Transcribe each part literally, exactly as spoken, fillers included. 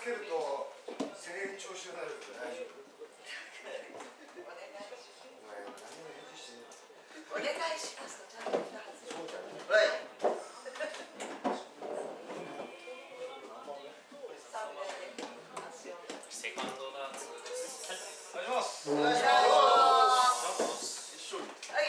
けると声援調子になるけど大丈夫？ お願いしますとちゃんと言ったはず。 そうじゃない。 はい。 セカンドダーツです。 お願いします。 お願いします。 一緒に。 はい。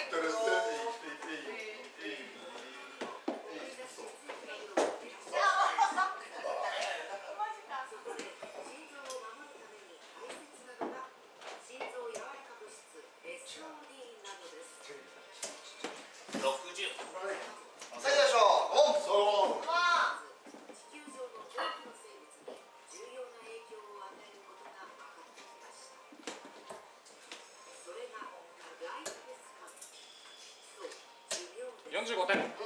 六十。 さあ行きましょう。オン。 そう。 四十五点。 うん。ライ。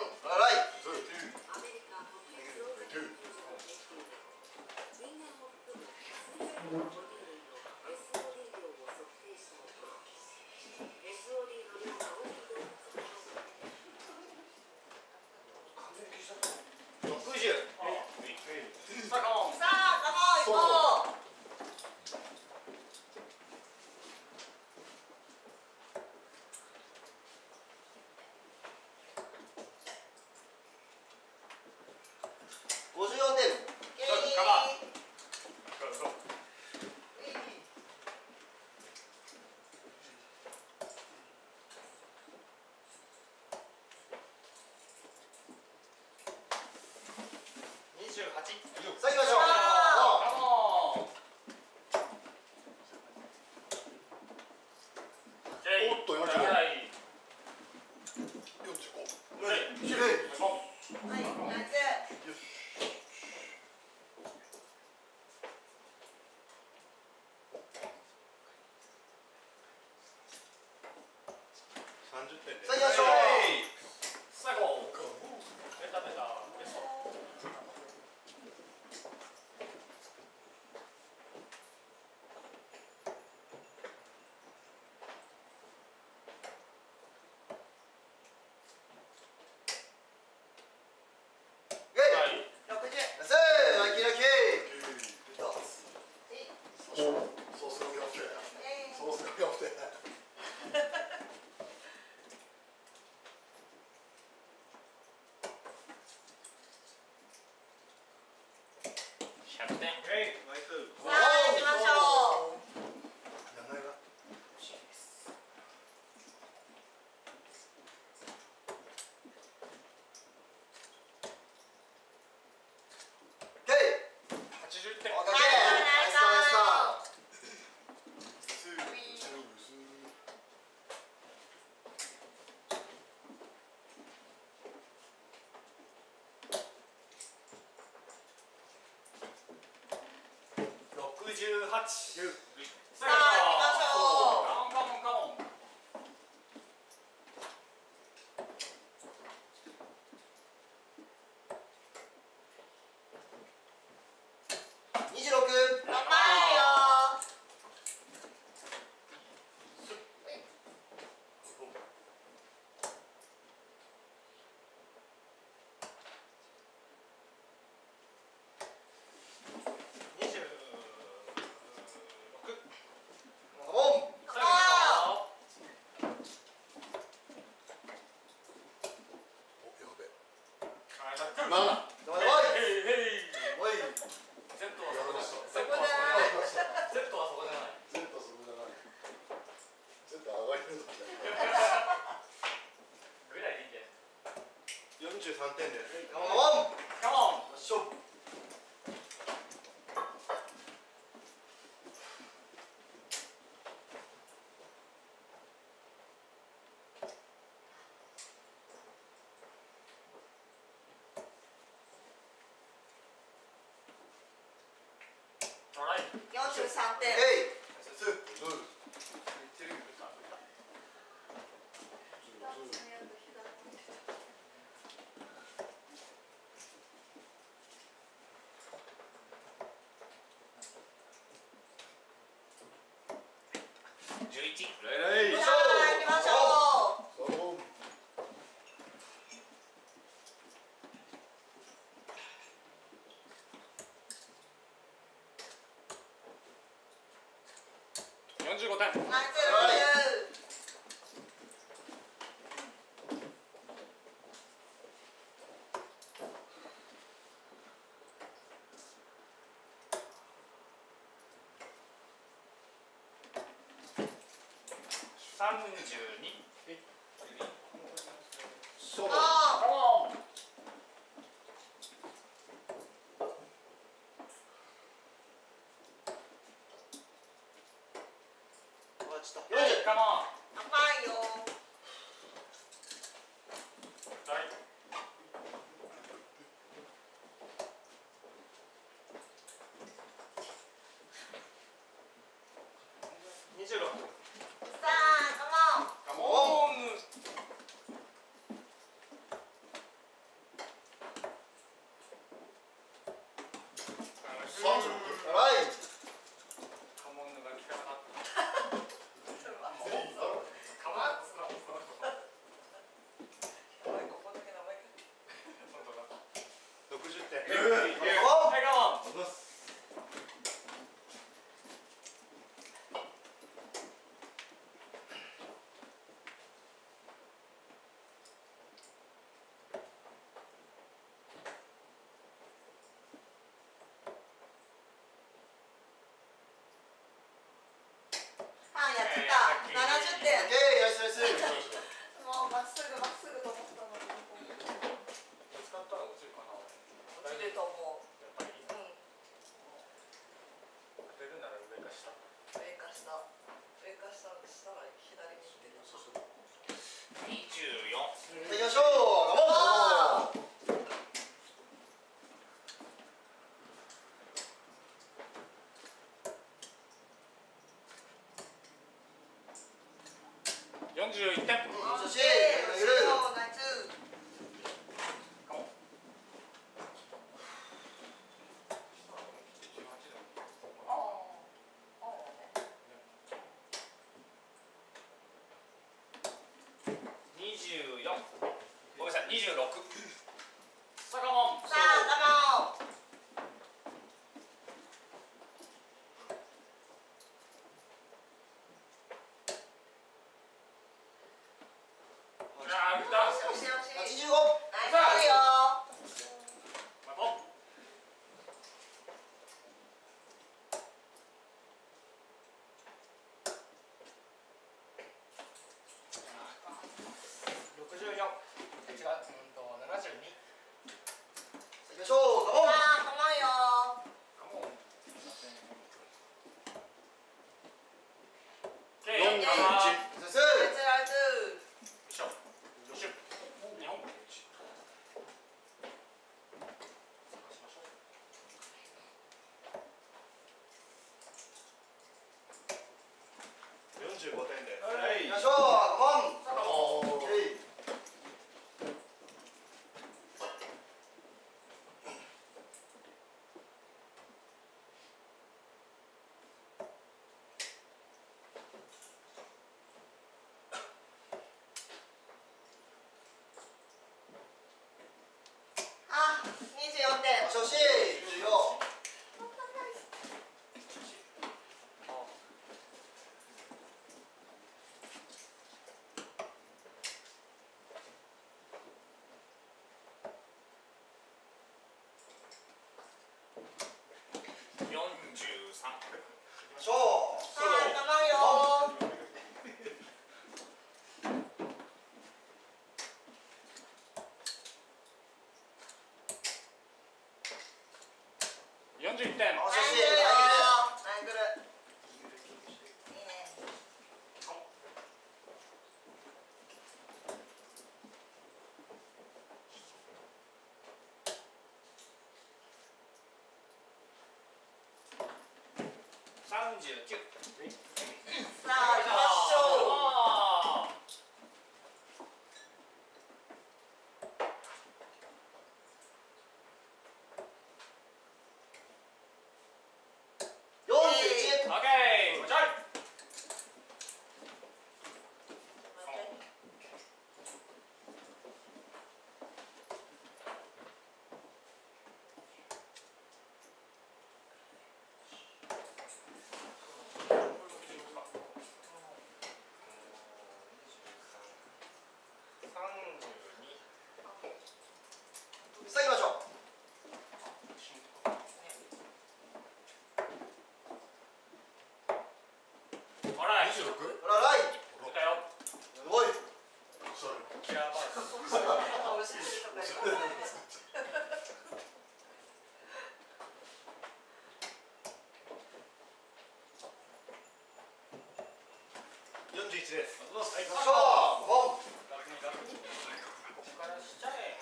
六十。 さあ、カモン。 さあ、カモン行こう。 五十四点。 カバー。 二十八。さあ行きましょう。 カモン。 おっと四十五。 はい。 四十五。 はい。 はい、夏。 三十点。 さあ行きましょう。 最後。ベタベタ。ベスト。 六十。 せーの、ラッキーラッキー。 そうするよって。そうするよって。 百点。 さあ、行きましょう。 名前が。 八十点。 オッケー。ナイスナイス。 六十八。 さあ、行きましょう。 カモンカモンカモン。 二十六。 頑張るよ。 二十六。 オン。 最後。 お、やべ。 七。 七。 おい。 ヘイヘイ。 おい。 セットはそこだ。 そこじゃない。 セットはそこじゃない。 ゼットそこじゃない。ゼット上がりの時だ。 ぐらいでいいんじゃない。 四十三点です。 カモン。 カモン。 よっしょ。 トライ。 四十三点。 えい。 十一。 さあ、行きましょう。 そう。 よんじゅうごてん。 ナイス。 さんじゅうに。 そうだ。 あカモン。 あ、ちょっと。よんじゅう。 カモン。 あ、甘いよ。 はい。にじゅうろく。 さあ、カモン。 カモン。 さんじゅうろく。はい。 カモンが効かなかった。カモン。 ここだけ名前本当だ。 ろくじゅってん。 はい、カモン。 あ、やってた。ななじゅってん。 オッケー、ナイスナイス。 もうまっすぐまっすぐと思ったのに。 ぶつかったら落ちるかな。 落ちると思う。 やっぱり。 うん。 当てるなら上か下。 上か下。上か下したら左に行ってた。 にじゅうよん。 行きましょう。カモン。 よんじゅういってん。 そして、 ナイス。 カモン。にじゅうよん。ごめんなさい、にじゅうろく。さあ、カモン。 さあ、カモン。 あー、打った。 よしよしよし。 はちじゅうご。 ナイスいいよ。 カモン。 ろくじゅうよん。え、違う、うんと、ななじゅうに。 行きましょう。カモン。 さあ、カモンよ。 カモン。 よんじゅういち。 カモン。 ナイス。 ナイスナイス。 よいしょ。よいしょ。日本。 よんじゅうごてんです。 はい行きましょう。カモン。 カモン。 オッケー。 あ、にじゅうよんてん。 調子いい。にじゅうよん。 よんじゅうさん。 行きましょう。 さあ、カモンよ。 よんじゅういってん。 あ、 ナイ調子いい。 スよ。ナイス。いいね。 さんじゅうきゅう。 さあ、行きましょう。 あよんじゅういち。 ー、オッケー。もうちょい。 じゅういちです。 よいしょゴン。 ここからしちゃえ。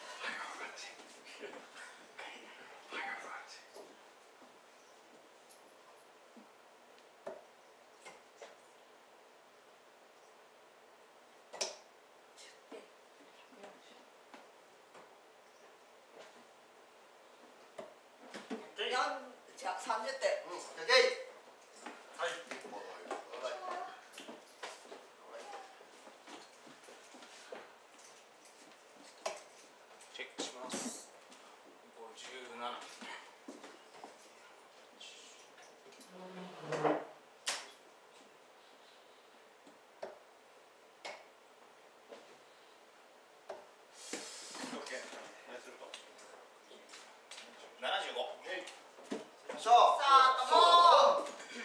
四じゃ三十点。 うん、オッケー。 はい。まだ入る。 チェックします。ごじゅうなな。ななじゅうご。 よいしょ。 さあ、カモン。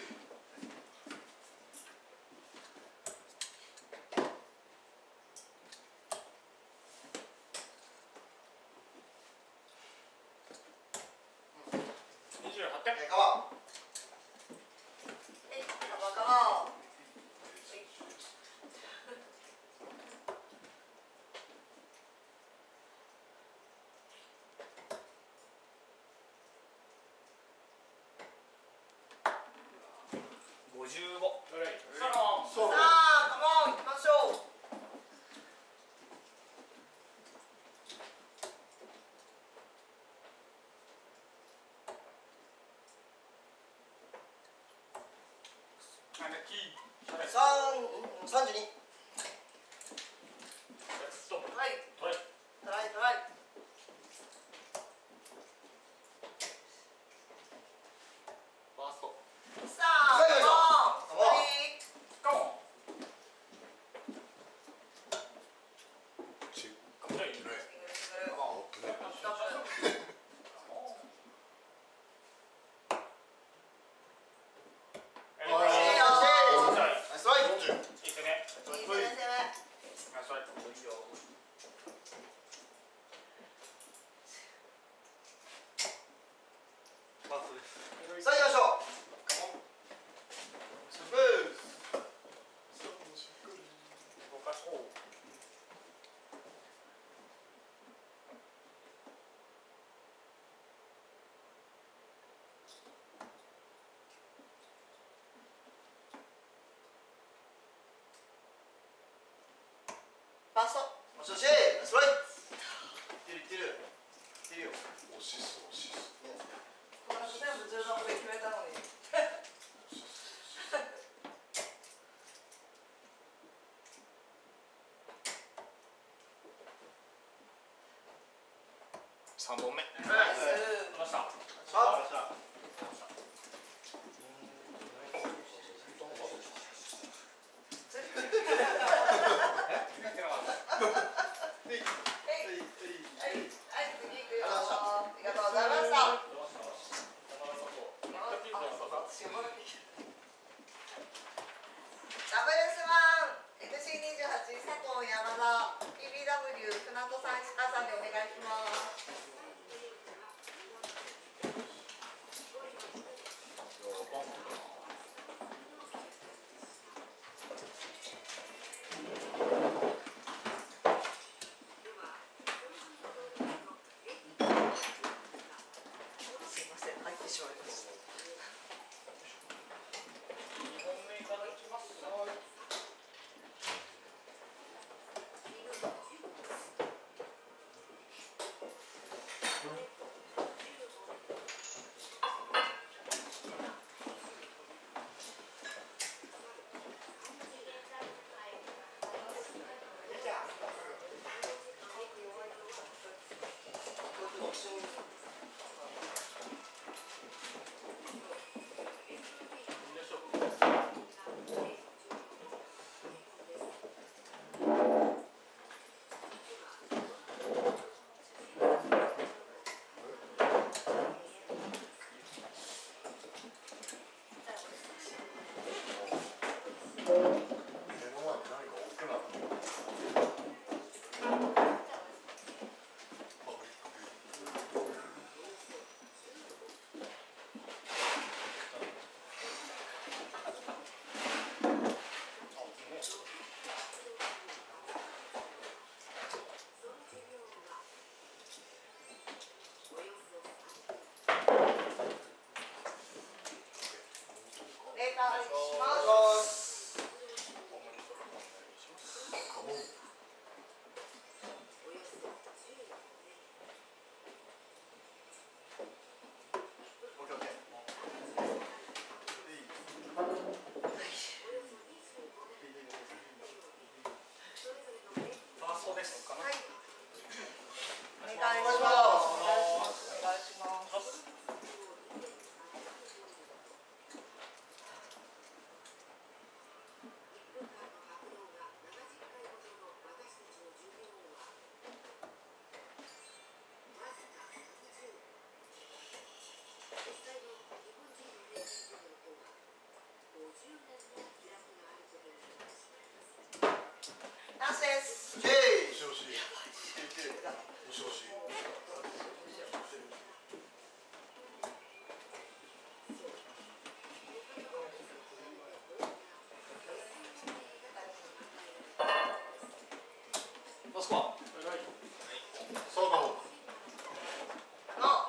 にじゅうはちてん。 えー、カモン。 えい、カモンカモン。 ごじゅうご。 サロン。 そう。 さあ、カモン、行きましょう。 三、三十二。 はい。 トライ。 トライトライ。 ファースト。 さあ、カモン。 カモン。 カモン。 チェッカモン。 クね。 シングルシングル。 あ、オップね。 ストップ。 えおいしいよ。 ナイストライ。 よんじゅう。 いい攻め。 いい攻め攻め。 ナイストライ。 いいよ。 パスです。 さあ、行きましょう。スムーズ。 動かそう。 ファースト。 もしもし、ナイストライ。いってるいってる。いってるよ。 押しす押しす。 これ全部じゅうろくで決めたのに。 さんぼんめ。 ナイス。 来ました。 さあ。 はい、はい、次行くよ。ありがとうございました。ダブルスワン エヌシーにじゅうはち 佐藤山田 ピービーダブリュー 船戸さん石川さんでお願いします。 スコア。 そうかも。 の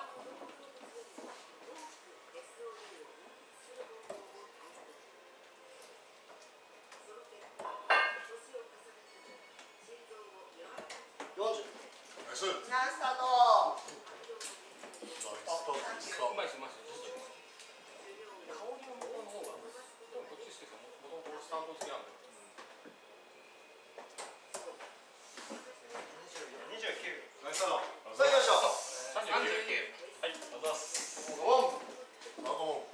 よんじゅう。 ナイス。 ナイススタート。 ナイスとうまいですうまいです。香りの向こうの方が多分こっち好きですよ。もともと俺スタンド好きなんで。 にじゅうきゅう。 ナイスだ。 さあ行きましょう。 三十九。 はい、ありがとうございます。 オン。 あと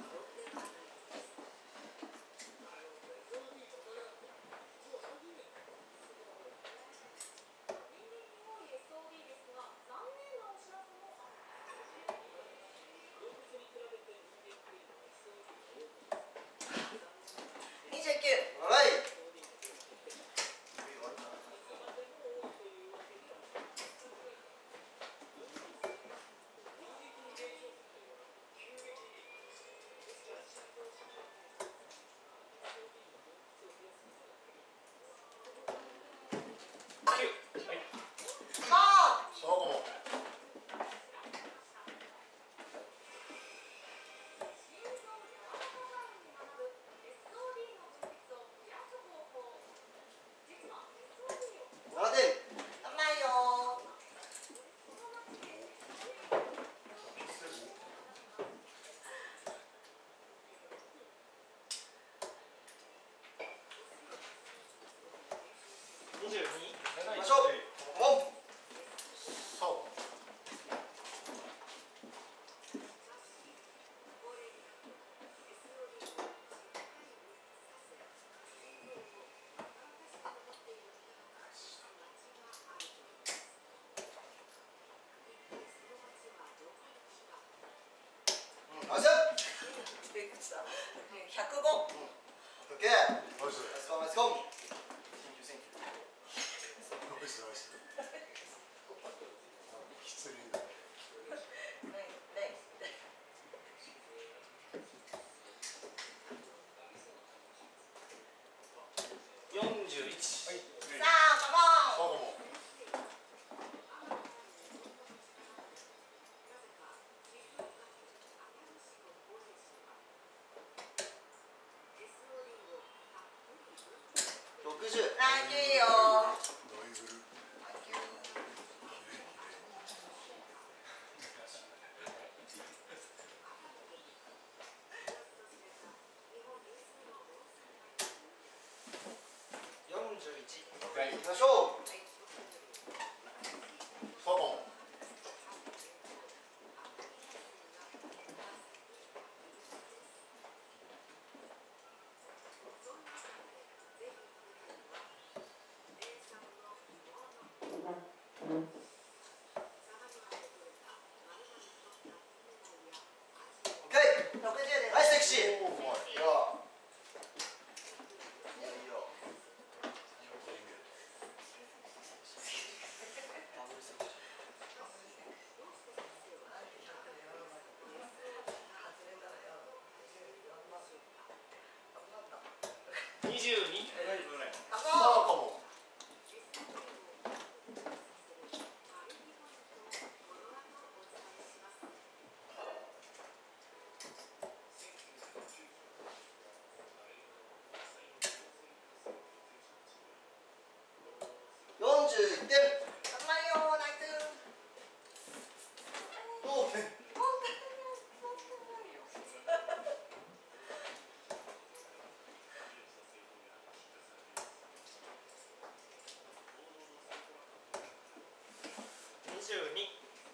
にじゅうきゅう。 オーライ。 そうかも。 ななてん。 甘いよにじゅうに。 行行きましょう。オン。 そう。 ナイス。 びっくりした。ひゃくご。 オッケー。ナイナイス。 スコンナイスコン。 ナイスナイス。失礼だ。 ねねよんじゅういち。 さあカモン。 そうかも。 ろくじゅう。 ナイスいいよドリブル。 よんじゅういち。行きましょう。 そうかも。 オッケー。 ろくじゅうです。 ナイスセクシー。 おお、うまい。 いいよ。いいよいいよ。 にじゅうに。 カそうモン。 かも。 よんじゅういってん。 甘いよナイス。 おー。 にじゅうに。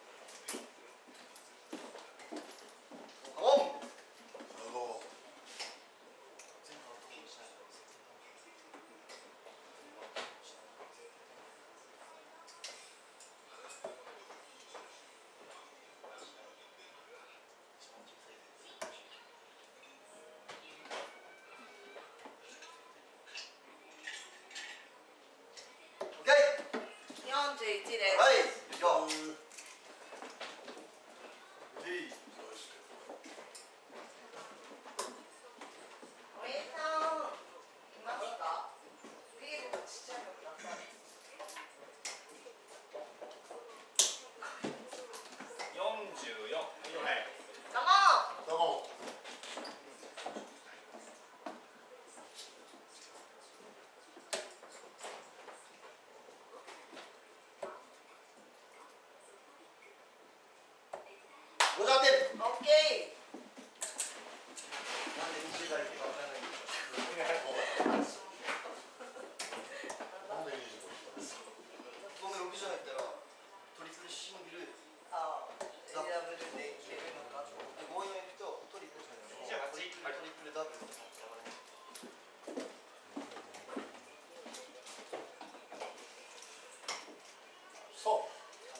オン。 あの。 オッケー。 よんじゅういちです。 はい。いいよ。いい。 おえさんいますか？ビールのちっちゃいのください。 てん。 オッケー。 なんでにじゅう代ってかわからないんですなんでにじゅうごしたか。ごめんろくじゅう入ったらトリプルシングルああ、ダブルでいけるのか。 ごいのいくとトリプルトリプルトリプルダブルとかってやばい。 そう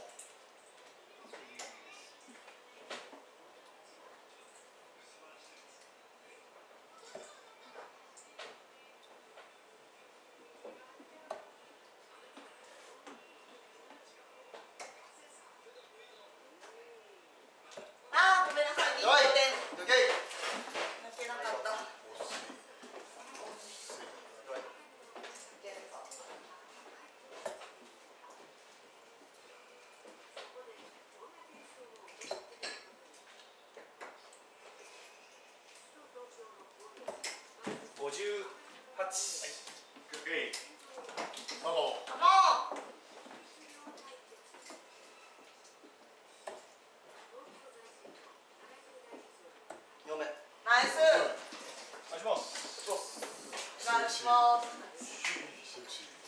ああ、ごめんなさい。にじゅうごてん。 オッケー。 抜けなかった。 惜しい惜しいいけるか。 五十八。グレイ。 あのカモン。 よんめ。 ナイス。 お願いします。 お願いします。 セクシー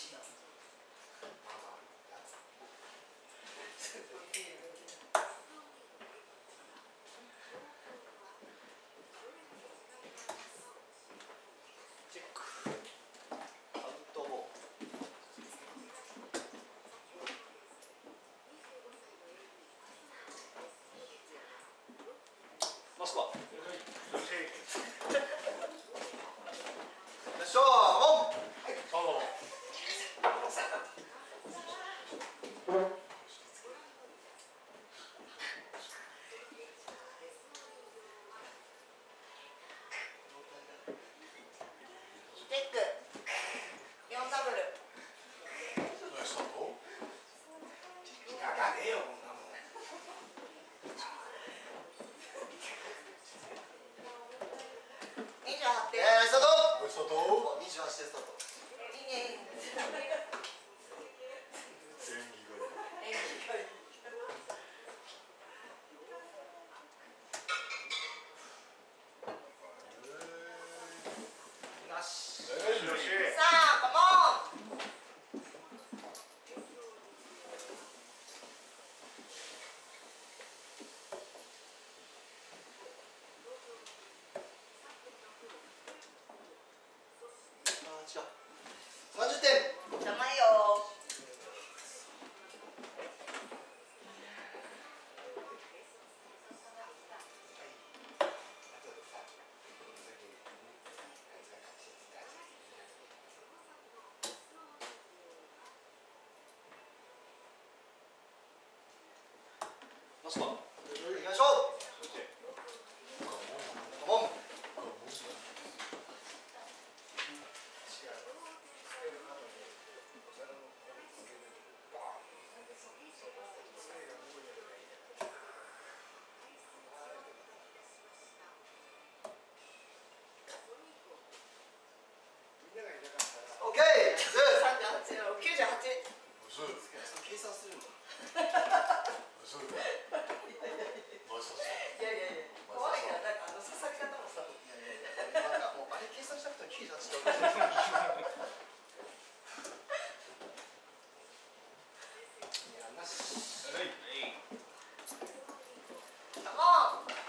チェック。 アウトボール。 マスクは。 よいしょー。オン。 あのチェック。よんダブル。 ナイススタートやらねえよこんなもん。 にじゅうはちてん。 えー、スタート。 ナイススタートにじゅうはちでスタート。 いいね。 演技がいい演技がいい。 なし。 えーよしさあ、カモン。 あー違う。さんじゅってん。 邪魔よ。 マスクは。 よいしょ。カモン。オッケー。ズさんじゅうはち、きゅうじゅうはち。 むずい計算するんだ。 むずいナイススターいやいやいや。怖いな、なんかあの刺さり方もさ。 いやいやいや、なんかもうあれ計算しなくてもきゅうじゅうはちって分かる。いやなし。 はい。 カモン。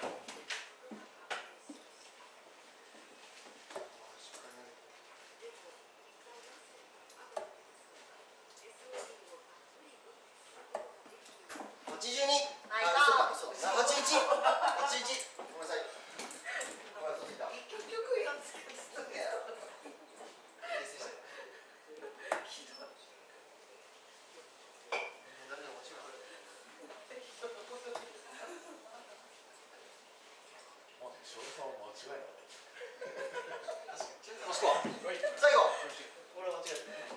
はちじゅうに。 ナイあ、 ス。 そうか、そう。はちじゅういち。はちじゅういち。ごめんなさい。ごめんなさい。 結局やつけつとけや。 訂正して。 ひどい。 誰でも間違う。 まあ翔さんは間違いない確かに。 マスクは。 最後。俺は間違えた。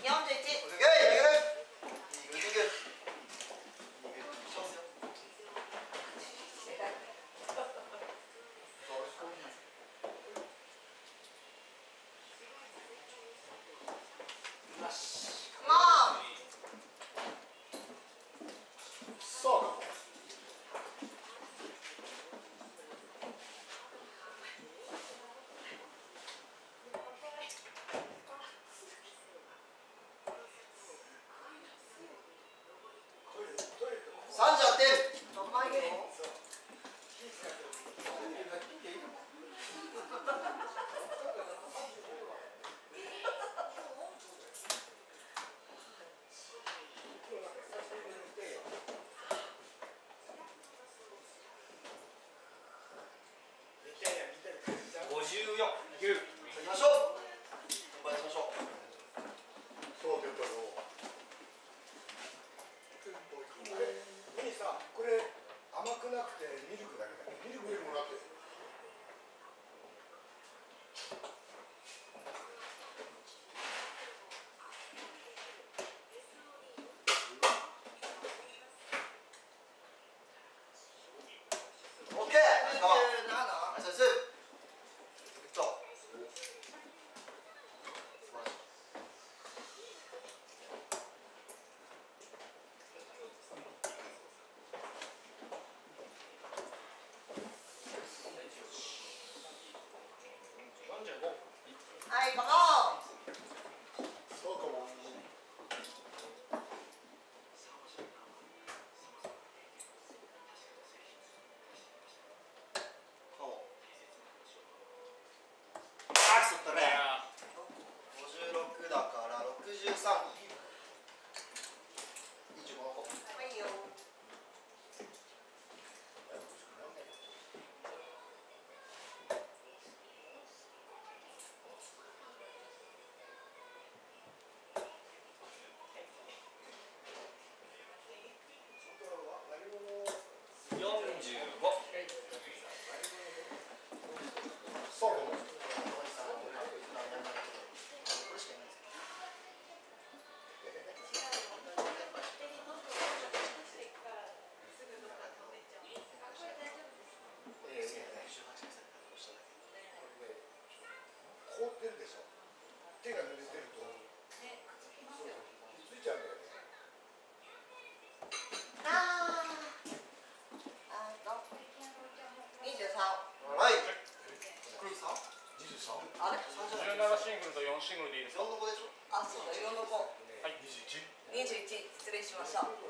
よんじゅういち。 オッケー、いける。いいグッ、いいグッ。さんじゅうはってん。 うまいよ。 ごじゅうよん。 行きましょう。本番しましょう。 そう出たよ。ミニさん、これ甘くなくてミルクだけだね。ミルクもなくて。 オッケー。ナイスカバー。ナイスナイス。グッド。素晴らしい。 よんじゅうご。 はい、カモン。 そうかも。 あ、そったね。 いやごじゅうろくだからろくじゅうさん。にじゅうごの方。 はいよ。 よんじゅうご。 そうかも。 これしかいないですよ。 凍ってるでしょ。手が濡れてると。そう、ひっついちゃうんだよね。 あー。あーと。にじゅうさん。 はい。これさん？ 二十三。 あれ。 じゅうななシングルとよんシングルでいいですか。 よんのごでしょ。 あ、そうだ、よんのご。 はい二十一。 にじゅういち。失礼しました。 ホー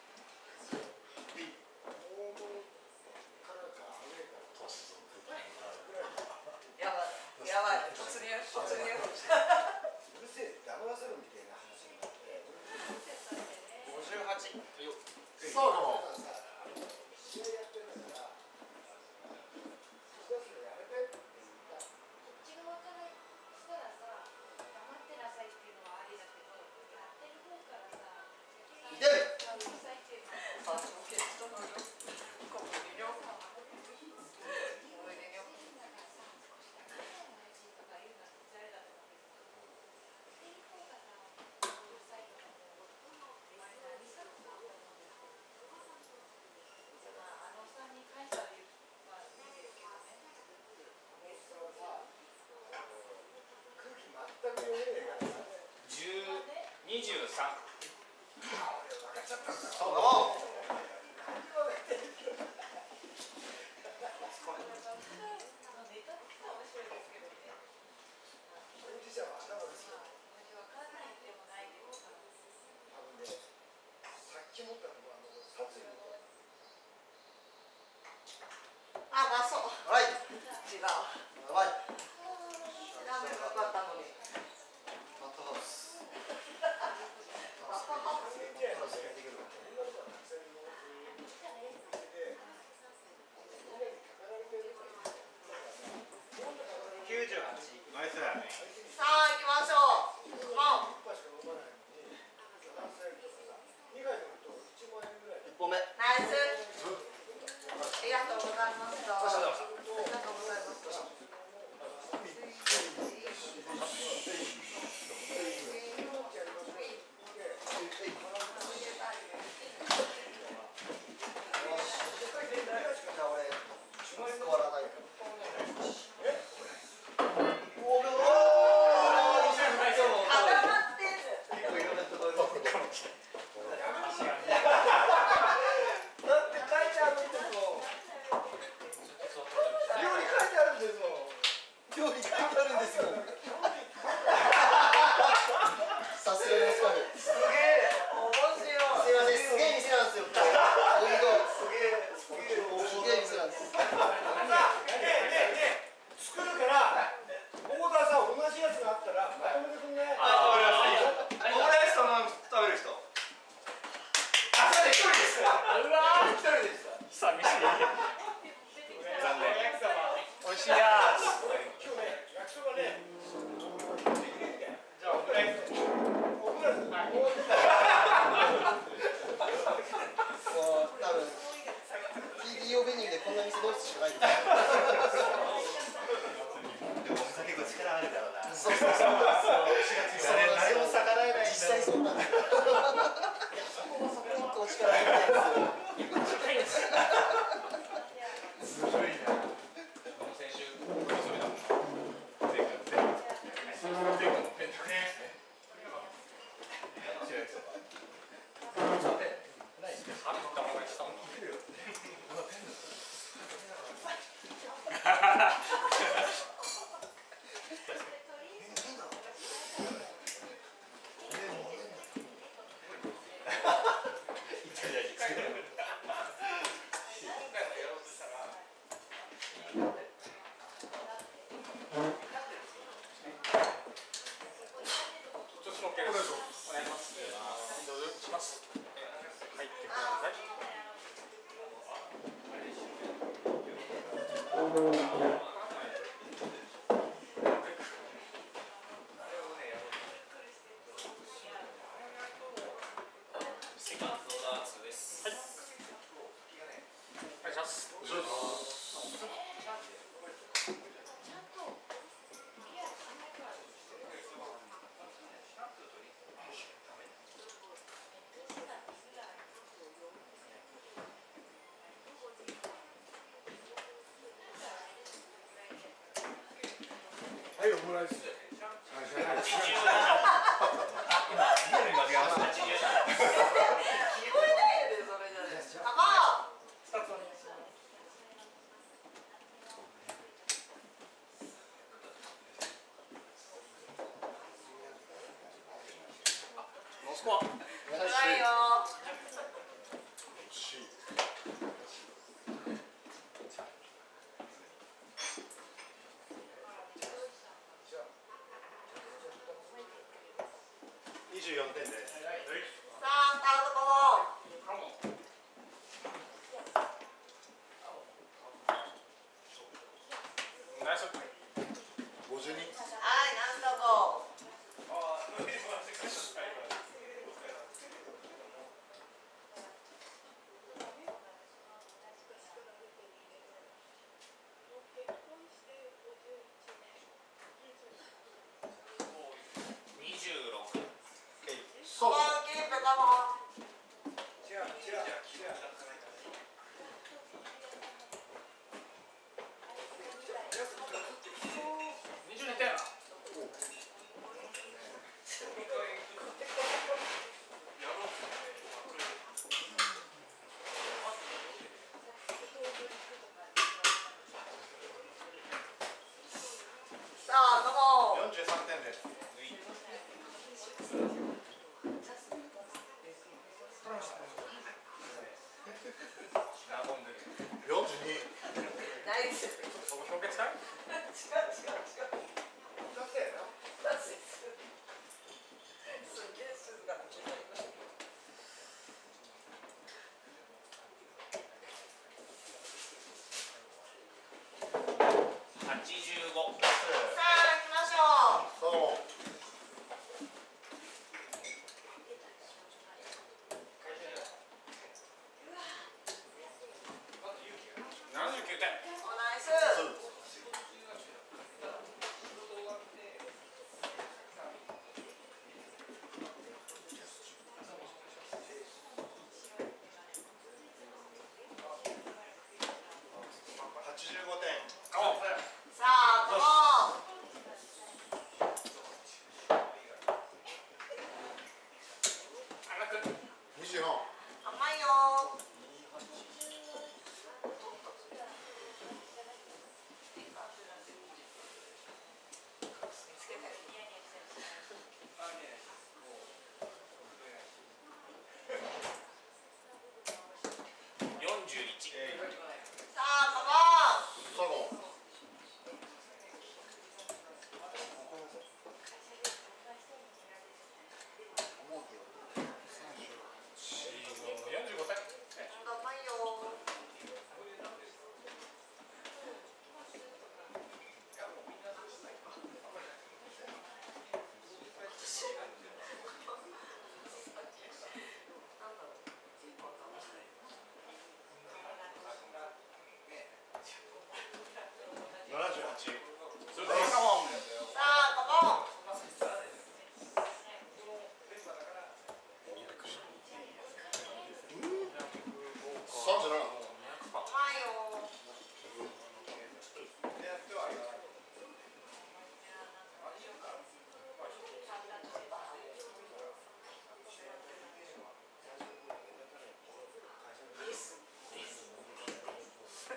ムからか上からトスをくるぐらいか。 やばい。やばい。突入。突入。 うるせえ、黙らせるみたいな話になって。 ごじゅうはち。 そうかも。試合やってるんだから。出すのやめてって言った。 こっち側からしたらさ、黙ってなさいっていうのはありだけど、やってる方からさ、 いける。 うるさいっていうのあ、 はそう、決闘のよ。ここによ。ここによ。 空気全く読めねえからさ。 にじゅうさん。 分かっちゃったんだ。 そうだもん。 当事者は頭ですよ。多分ね、さっき持ったのはあの殺意の。 あ、まあ、そう。 はい。 違う。 やばい。 知らなかったのに。 マットハウス。 バッハハウス。 きゅうじゅうはち。 さあ、行きましょう。 多分 ティーディーオー メニューでこんな店どうしかないんですよ。 でもお酒結構力あるからな。 そうそうそうなんですよ。 誰も逆らえないんだ。 実際そうなんですよ。結構力入れないんですよ。 ずるいな。 先週それだもんな。前回前回のペンだね。あれった方がしたもんな。 はい、オムライス。 スコア。 ないよ。 二十四点です。 さあ、スタートこう。 ナイス。 五十二。 はい、なんとこう。 にじゅうろく。 そこキープだもん。 にじゅうにてん。 さあ、どうも。 四十三点です。四十二。 ナイス。 そこ氷結かい？ 違う違う違う。だってすげえ静かな気がする。 はちじゅうご。 さあ、行きましょう。 そう。 ななじゅうきゅうてん。 おナイス。 八十五点。 さあ、どうも。 二十四。 甘いよ。 よんじゅういち。 さあ、 そこ。 どうも。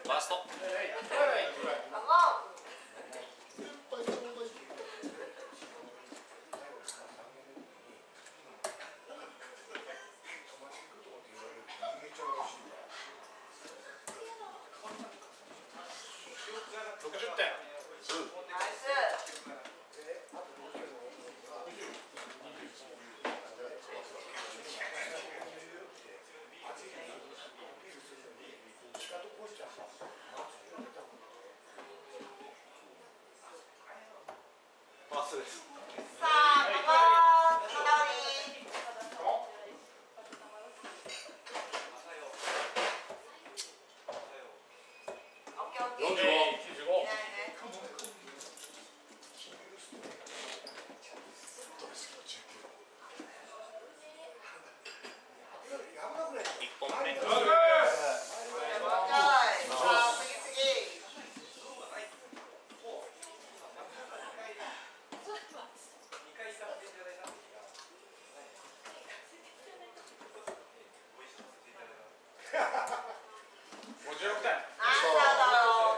バースト。ろくじゅってん。 まっすぐです。 さあ、ここ左。オッケーオッケー。 よんじゅうご、きゅうじゅうご。 いないね。 一本目。 了解。さあ、次次。 ごじゅうろくてん。 ナイスアウト。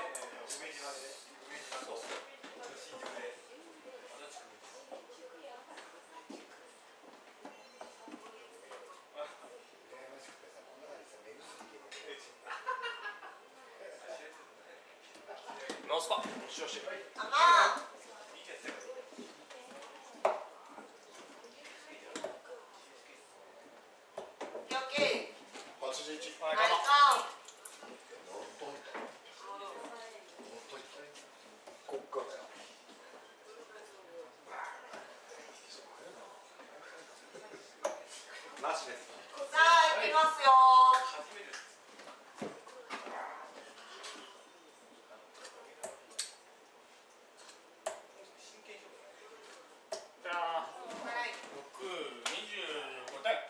ノースパ。 よしよし。 あかん。オッケーオッケー。 はちじゅういち。 ナイスカウン。 こっからだよ。なしです。 さあ、行きますよ。 じゃあ、ろく、にじゅうごてん。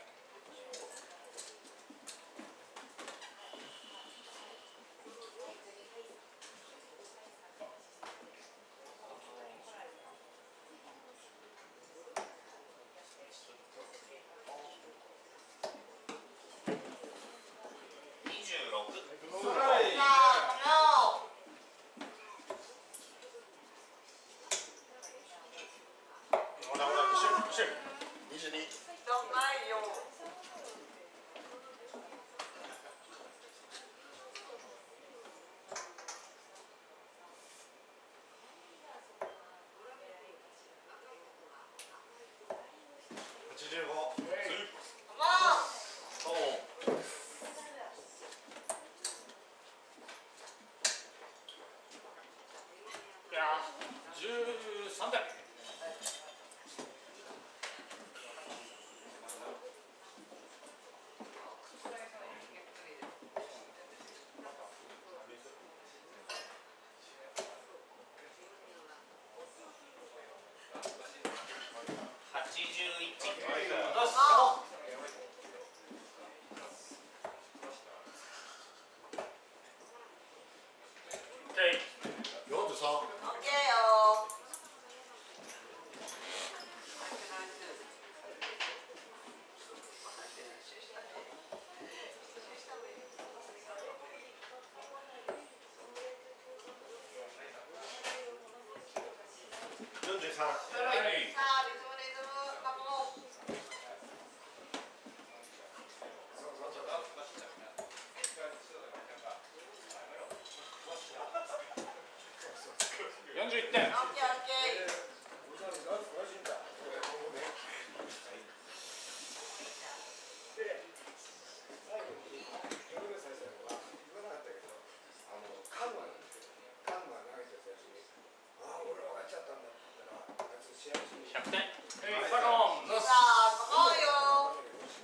にじゅうろく。 さあ、この。 ほらほら、後ろ後ろ。にじゅうに。 了解よ。 はちじゅうご。 カモン。 そう。 いや、じゅうさんてん。 はちじゅういち。 カモン。 よんじゅうさん。 オッケーよ。 よんじゅうさん。 さあ、リズムリズム。カモン。 よんじゅういってん。 オッケーオッケー。 ひゃくてん。サコン。 さあ、カモンよ。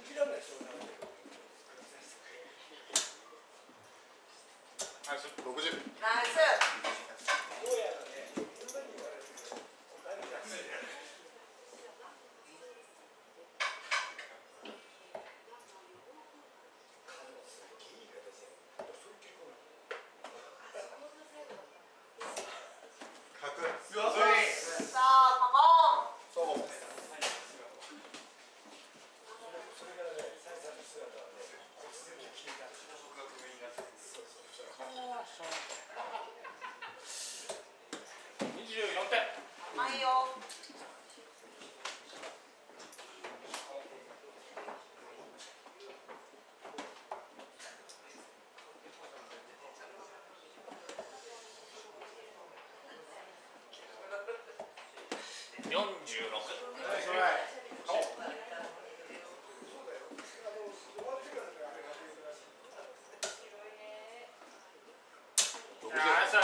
ろくじゅう。 ナイス。さあ、カモン。 そう。 よよんじゅうろく。 ナイストライ。 ナイス。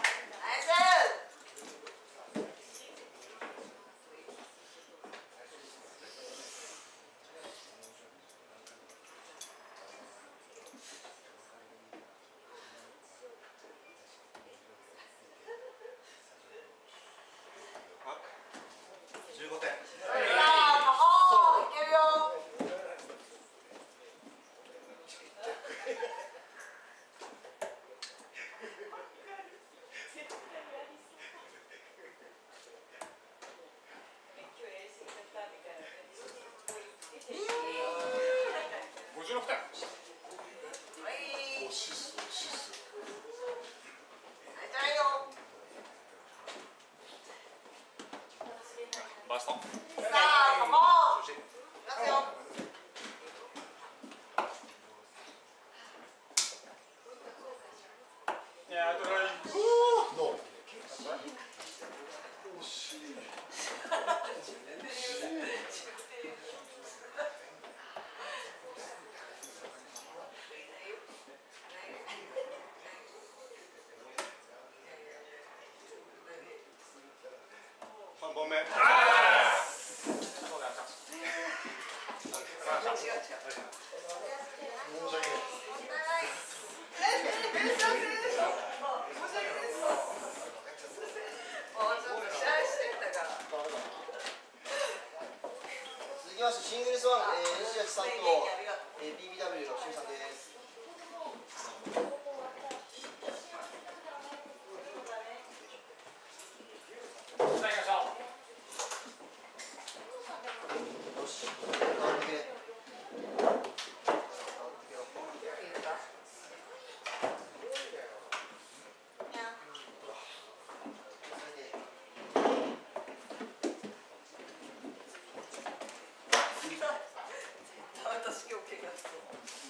じゅうごてん。 ごじゅうろくてん。 惜しいっす、惜しいっす。 バースト。 いやートライ。 ノー。惜しい。 さんぼんめ。 続きましてシングルスワン、えー、西さんと、えー、ピービーダブリュー のしゅんさんです。よし、変わってくれ。 私今日怪我しそう。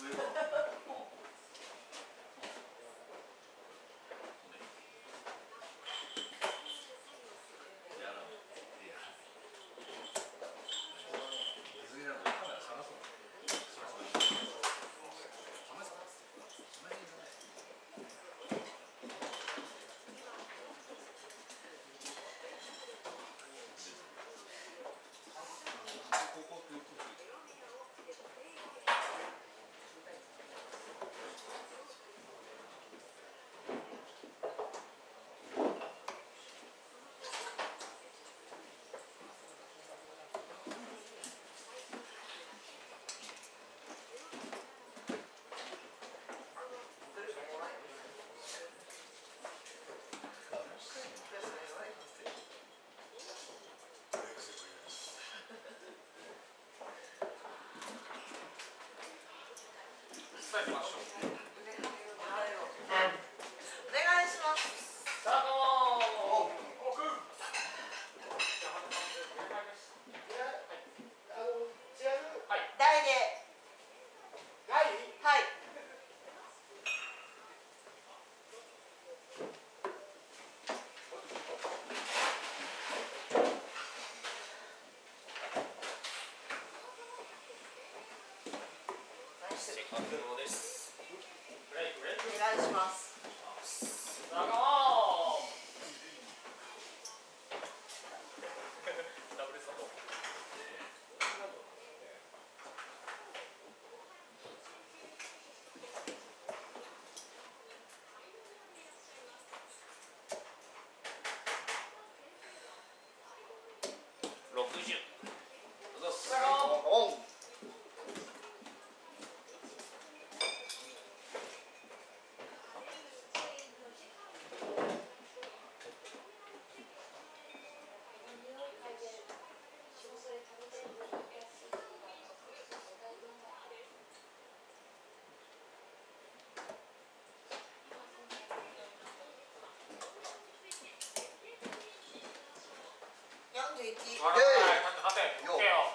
さあ行きましょう。 お願いします。 スタート。オープン。 大で。はい。 セカンドです。 ブレイクブレイク。 お願いします。 ドラゴン。ダブルスタート。 ろくじゅう。 ドラゴン。 オン。 四十一。 ドラゴン。勝て勝て。オッケーよ。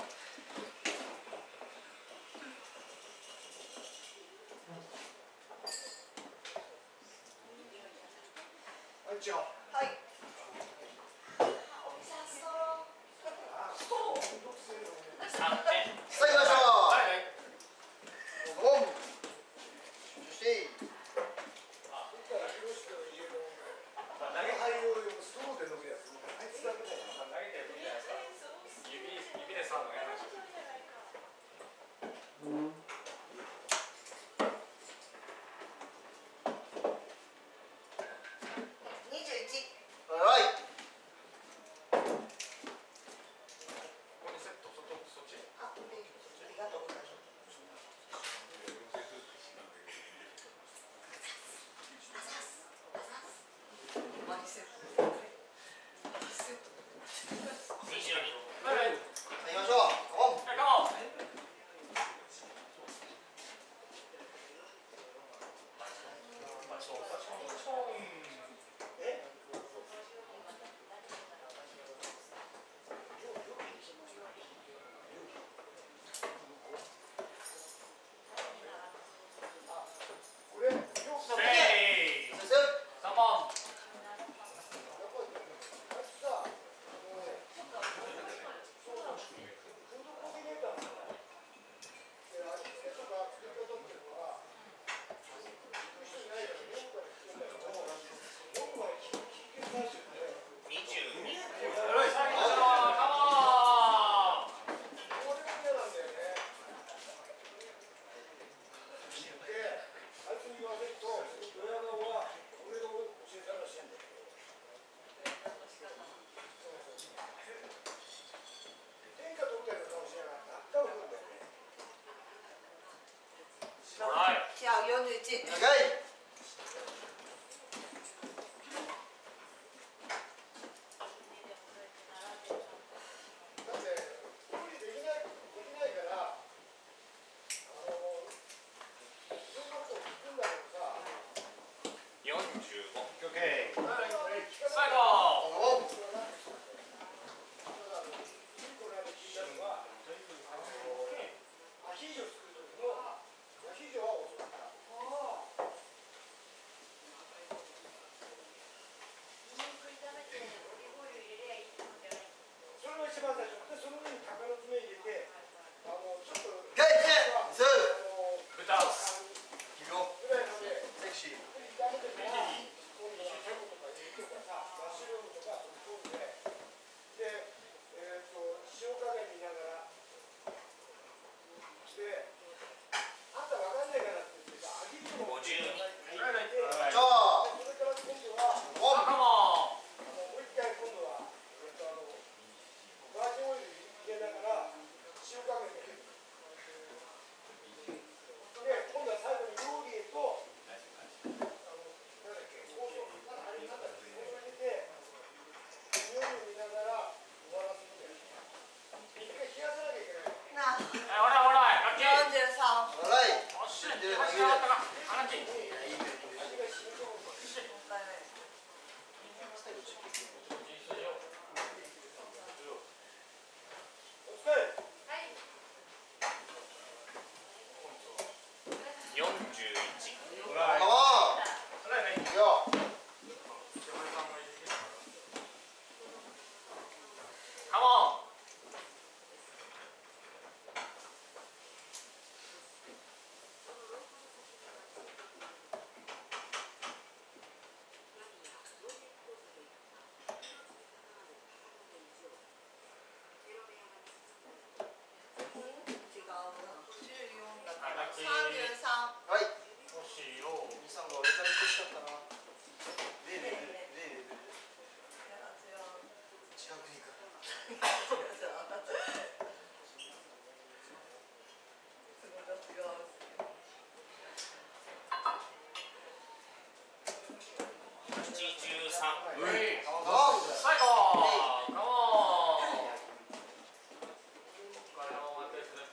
はい、じゃあ。 はい。さっそさんてん。 さあ行きましょう。 はいはい。 ボン。そして投げ配用用ストローで飲むやつ。あいつだけだよ。 投げてるじゃないですか。指指でさんのやらない。 にじゅういち。 はい。 ここにセットそっそっち。 あ、ありがとうございます。マリセット。マリセット。 にじゅうに。 はいはい。 行きましょう。ボン。 はい、カモン。 これ、よくせい。 先生。 さんばん。 にじゅうに。 はい、最後だ。カモン。 はい。 じゃあよんじゅういち。 了解。 よんじゅうご。 オッケー。 最ボン。 アヒージョ作る時のアヒージョは遅かった。それが一番最初で、その上に鷹の爪入れて、あのちょっとオッケー。先生。 豚。 キロ。 ぐらいまでセクシー。 炒めてから今度はタコとか肉とかさ、マッシュルームとか飛び込んで、で、えっと塩加減見ながらで、あんたわかんないからって言ってさ、アヒージョもごじゅうに。 はいはい。 じゃあ。 それから今度はボン。 カモン。 あのもう一回今度は、えっと、あのバージンオイル入れながら塩加減で、で今度は最後にローリエとあのなんだっけ、香草なんだあれなんだっけ、それを入れて匂いを見ながら終わらせるんだよ。一回冷やさなきゃいけない。 な、 はい、オラオラ。ラッキー。 よんじゅうさん。 オーライ。 おっしゃ。はい、上がったか。ラッキー。 味が染み込む。 もったいない。 お疲れ。 よんじゅういち。 オライ。 カモン。 オライね。 いくよ。 カモン。 違うな。じゅうよんだかあ、 らラッキー。 さんじゅうさん。 はい。 欲しいよ。 兄さんが俺から言ってきちゃったな。レーレーレーレーレーレー。 いや、違う。 近くに行く。 違う違う。すごい違う。 はちじゅうさん。 うい。 カモン。 最後。カモン。これを待ってくれ。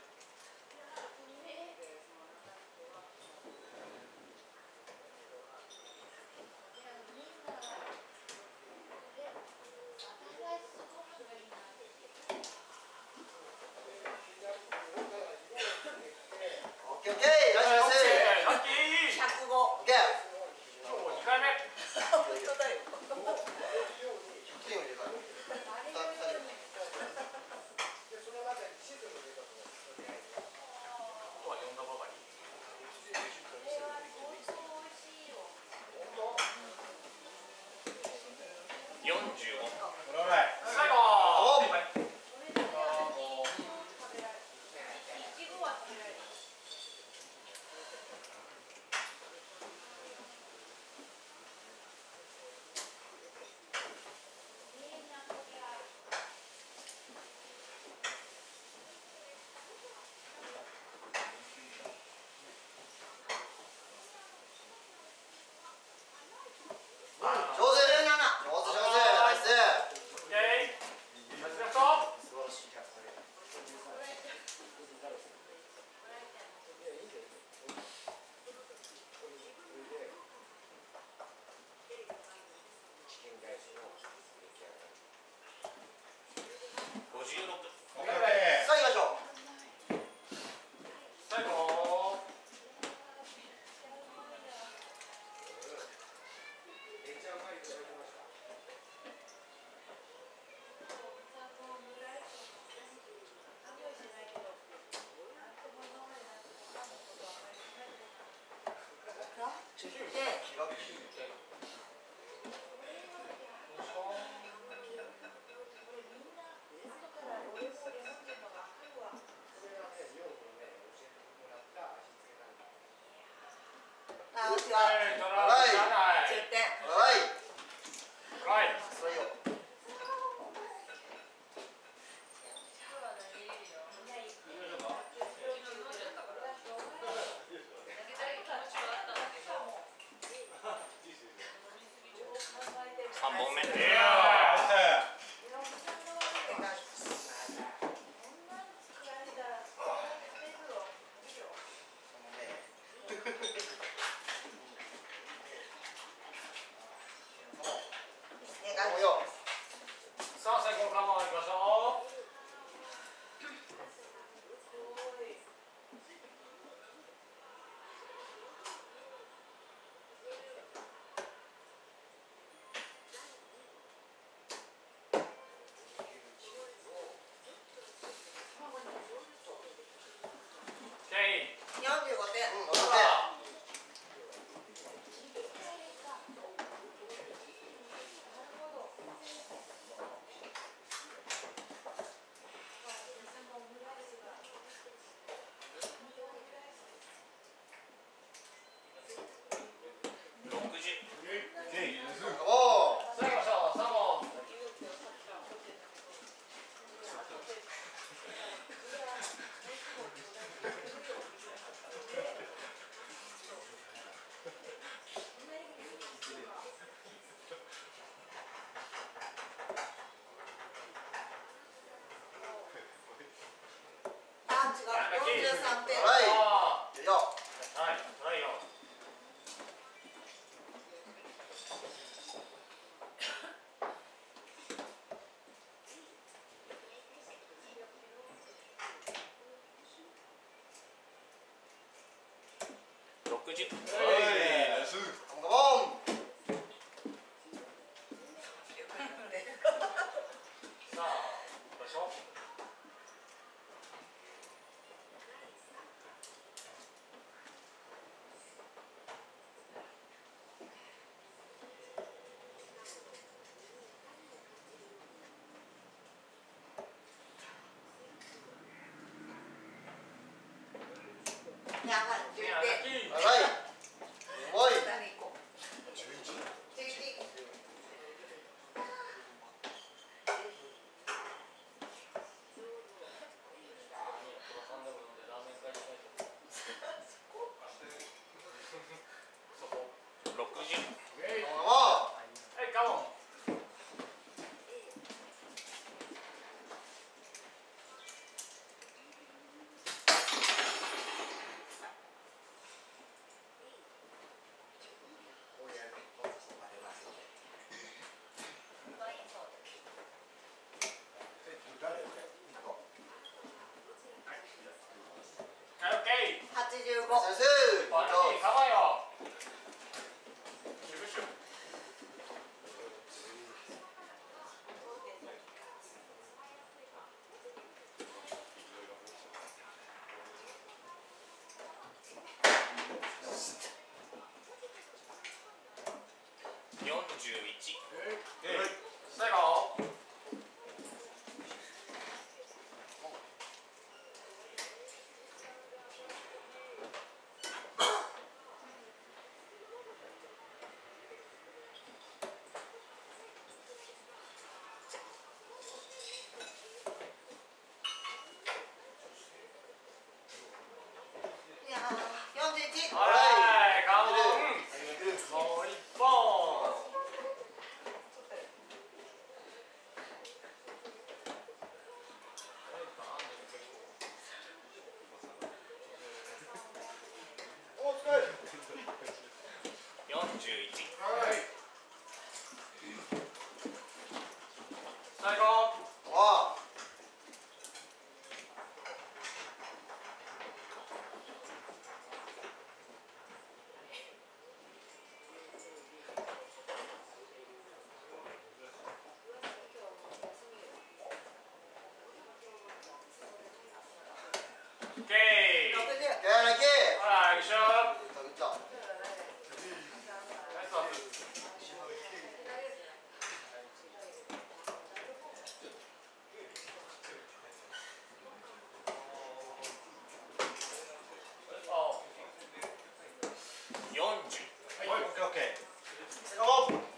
オッケーオッケー。ラッキー先生。 ラッキー。 ひゃくご。 オッケー。 今日にかいめ。 本当だよ。 ひゃくてんを入れた。ふたふたで。 じゅうご。 最後。 おはい。 それでは食べられる。いちごは食べられる。 上手上手上手ナイス。 オッケー。ナイスレフト。 ごじゅうろく。 さあ行きましょう。 最後。 じゅってん。 気が利いてあ、違う。 はい、トライ。じゃない。 じゅってん。 はいはい。 それよ。 さんぼんめ。 いやもうよ。 さあ、最後のカモン行きましょう。オッケー。 よんじゅうごてん。 うん、オッケー。 ろくじゅう。 おお。 さあ行きましょう。さんぼん。 あ、違う。よんじゅうさんてん。 はいあよいしょ。 ーはい、トライよ。 ろくじゅう。 カモンカモン。 さあ、どうしよう。 やばい。じゅってん。 はい。おい。 何行こう。じゅういち。 ろくじゅう。 カモンカモン。 はい、カモン。はい、オッケー。 はちじゅうご。 先生。 バッチリカモンよ。 よんじゅういち。 さ最後いやーよんじゅういち。 はいカモンもうもう一本お疲れ。 よんじゅういちはい。 最後あオッケーろくじゅう。オッケーラッキー。 ほら一緒グッド。 ナイスパスよんじゅうはい、オッケーオッケー。セカンド。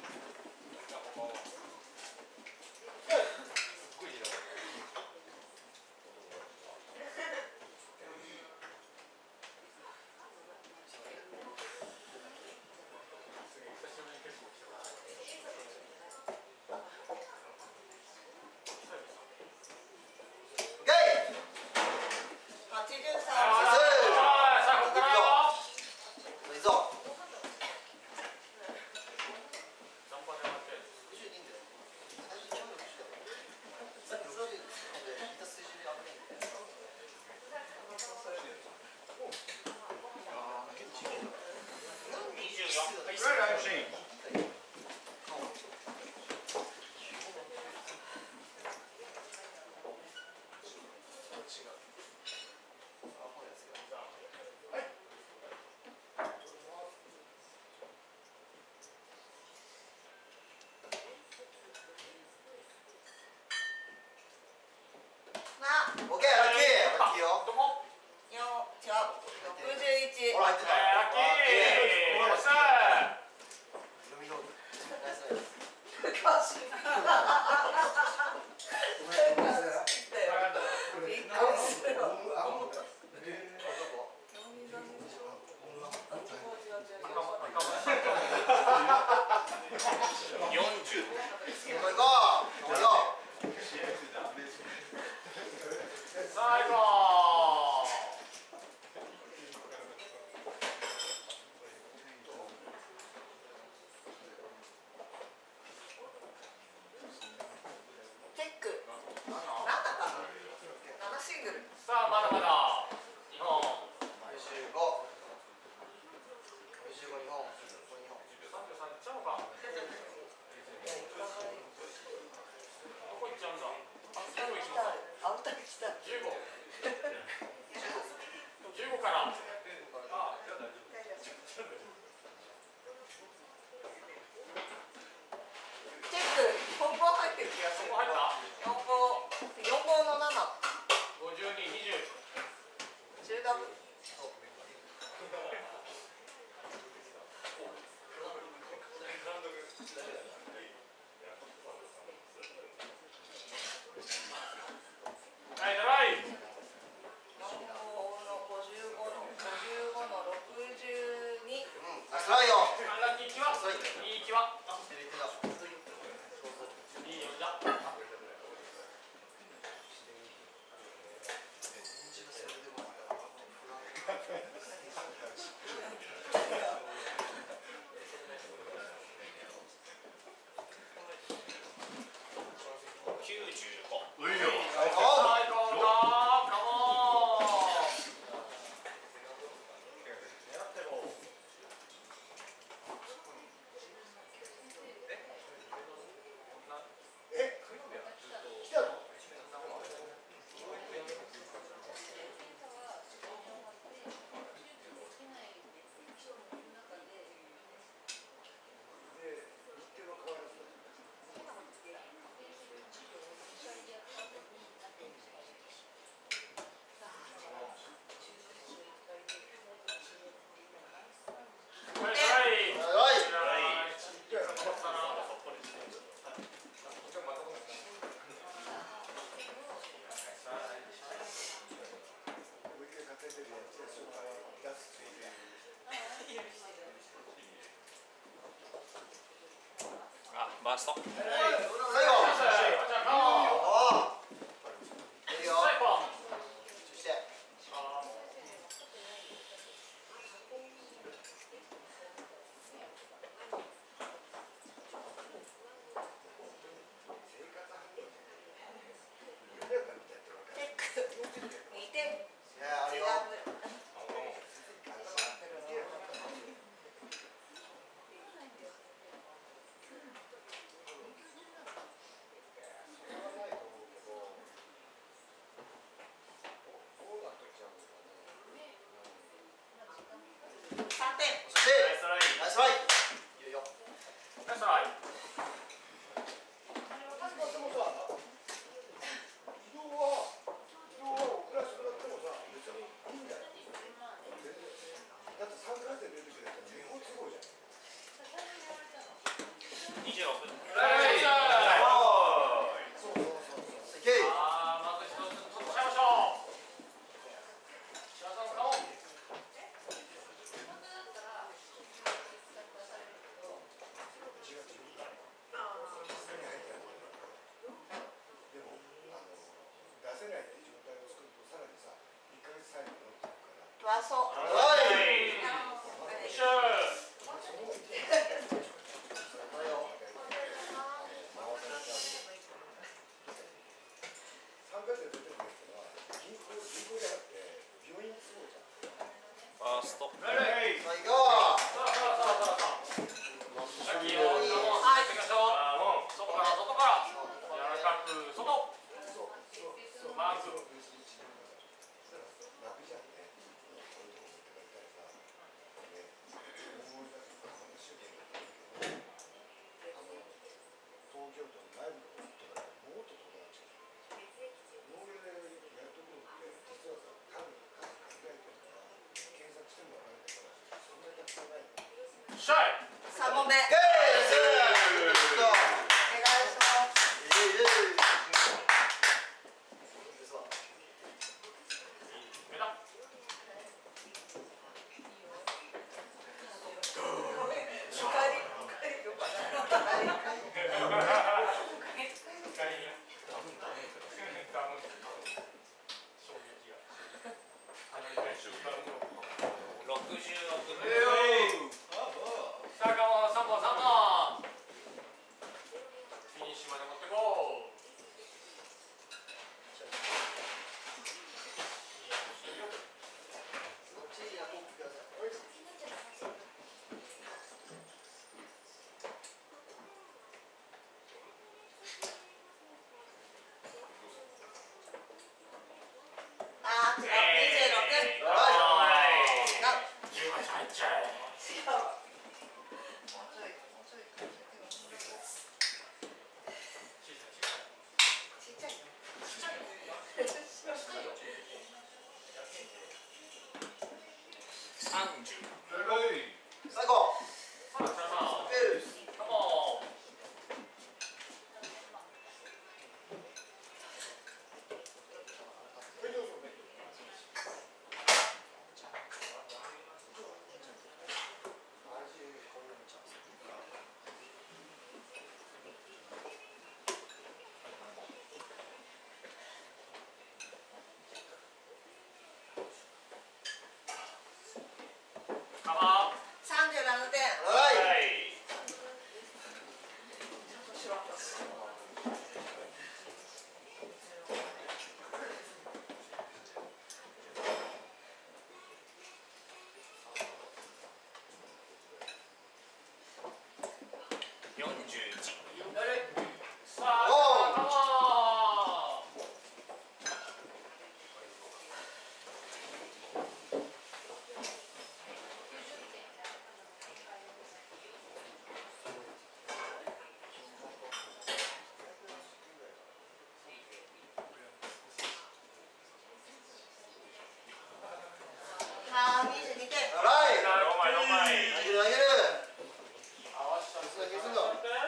はちじゅうさん。 さあここからよいいぞ。 にじゅうよんはいオッケーラッキー。ラッキーよ。 どこよん、違う。ろくじゅういち。 ほら入ってた。 ラッキーよっしゃ読み通り。ナイスナイス。 難しい。びっくりするよ。 よんじゅう行こう行こう。行こう。 最後チェック。なんだったの？ななシングル。 さあまだまだ日本よんじゅうご。よんじゅうご日本。日本。 さんじゅうさんいっちゃうのかどこ行っちゃうんだアウター来た。アウター来た。 じゅうごじゅうごからチェック。本番入ってる気がする。 そこ入った四号。四号の七。 ごじゅうに、にじゅう中学。 はいトライ四号の五十五の五十五の六十二。 うん。ナイストライよ。 アンラッキー際いい際入れてた。 いいよじゃきゅうじゅうごういよ。 最高かカモン狙ってろラスト。 最後。おー。いいよ。そして。 にてん。 いや、あるよ。 さんてん。 そして。 ナイストライ。 ナイストライ。いいよ。 ナイストライ。 でもさ、移動は移動は遅らせてもらってもさ、別にいいんだよ。だってさんかい戦出る時だったら自己都合じゃん。 にじゅうろく。 そうそうそうそう。いけ。 ああ、まず一つ取っちゃいましょう。白さんカモン。 でもあの出せないっていう状態を作るとさらにさ、いっかげつ単位に乗ってくから。 トワソ。 はい。 シュー。 さんかい戦出てるやつは銀行銀行じゃなくて病院都合じゃん。 ファースト。 レイレイ。 最後。 さあさあさあさあさあ。さっきのカモン。 はい。 行きましょう。 あー、もう。 外から外から。柔らかく外。 そうそうそう。 マーク。 楽じゃんね。こういうとこ持って帰ったりさ、ね、思い出すと一生懸命やってるけど、あの東京都の内部のとかもっと友達が農業でやるところって実はさ、数数限られてるから検索しても分かるけど、そんなにたくさんないの。 シャイ。 さんぼんめ。 イェーイ。 お願いします。 イェーイ。 目だ。 おかえり。おかえりよかった。おかえり。 ろくじゅうろく。 さあカモン、さんぼんさんぼん。フィニッシュまで持ってこう。 こっちにやってください。 あー、違う。にじゅうろく。 はい。 じゅうはち入っちゃえ。 違う。もうちょい。もうちょい。ちっちゃいよ。 さんじゅう。 最後。 さあ、さあ、 ペルス。 カモン。カモン。 さんじゅうななてん。 はい。 はい。よんじゅういち。 さあ、カモン。 あー、にじゅうにてん。 はい。 ろまいろまい。 投げる投げる。 合わせた。 消すんだ消すんだ。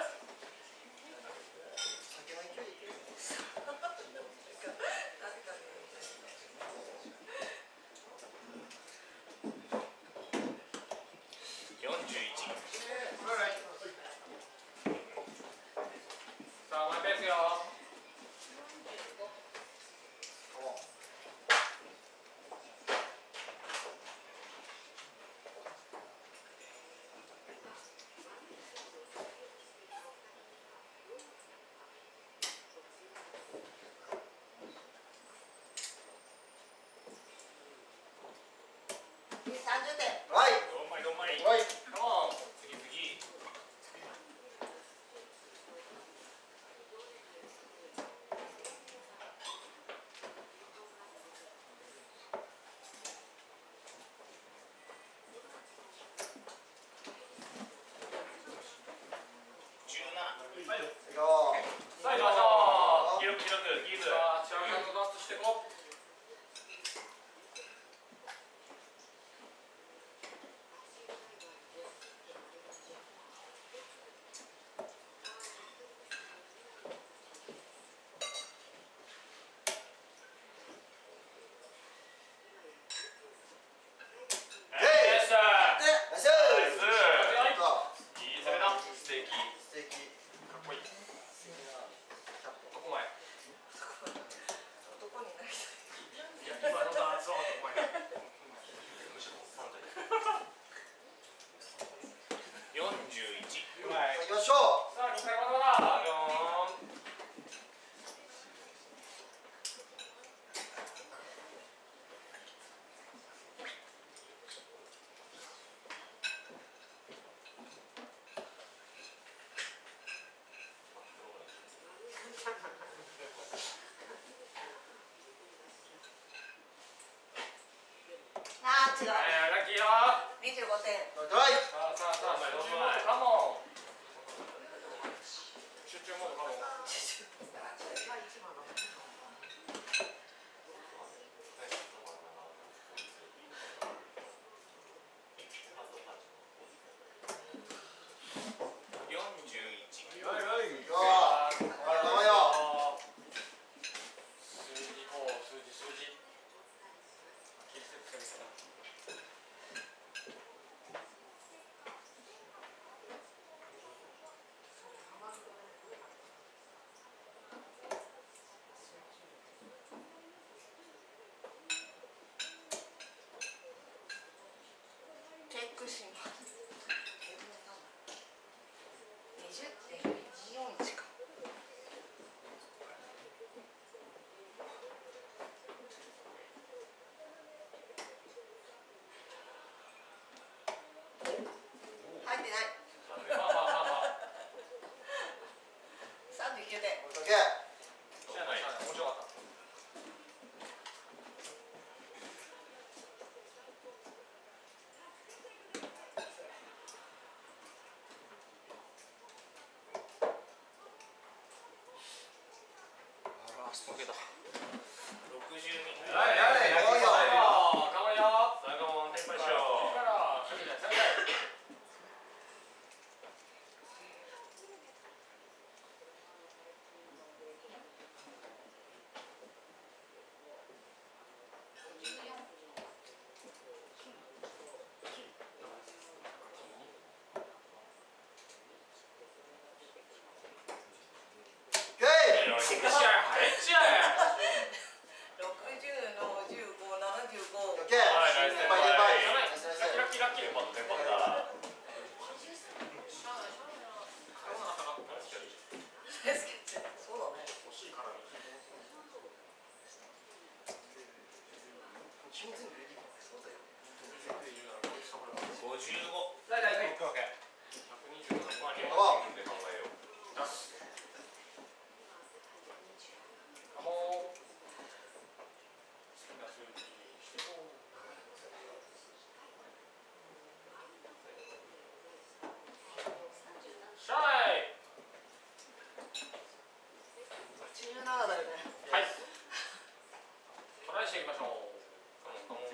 酒の勢いでいける。 よんじゅういち。 さんじゅってん。 はいどんまいどんまい。 はいカモン。次次。じゅうなな。はいよ。 いいよさあ行きましょう。記録記録キープ。 さあ、チャーハンのダストしていこう。 はいよっしゃー。 ナイスナイス。 いいいい攻めだ。素敵。 素敵かっこいい。 素敵なキャップ男前。 男になりたい。 いや今のダーツは男前。むしろおっさんという。よんじゅういち。うまい。 行きましょさあ、にかいまだまだ。 よーん。 あー違う。 はいラッキーよ。 にじゅうごてん。 うトライさあさあさあ、 どんまいどん集中モまいードカモン。集中モードカモン。 よんじゅういち。 はいはい。 いいよ頑張れよ数字、こう、数字、数字。キーステップ攻めた。 チェックします。にじゅってんにじゅうよんいちか。入ってない。 まあまあまあまあ。 さんじゅうきゅうてん。 オッケーじゃない。 面白かった。 ラストゲだ。ろくじゅうに。 はいはいはいよ。カモンよ。 さあカモンテンパイしいいよう。 から、いいね、さんかい。 オッケーよし試合入っちゃえ。 ろくじゅうのじゅうご、ななじゅうご。 オッケーはいナイス先輩先輩はいナイスナイスラッキーラッキー。 テンパったテンパった。 スケッチ。そうだね。 欲しいからに。 君全部レディーそうだよ。 ごじゅうご。 はいはいはい。 オッケーオッケー。 ひゃくにじゅうなな。 まあ日本チームで考えよう。 出す。カモン。好きな数字にしてこう。シャイ。 じゅうななだよね。 はい。トライしていきましょう。カモンカモン。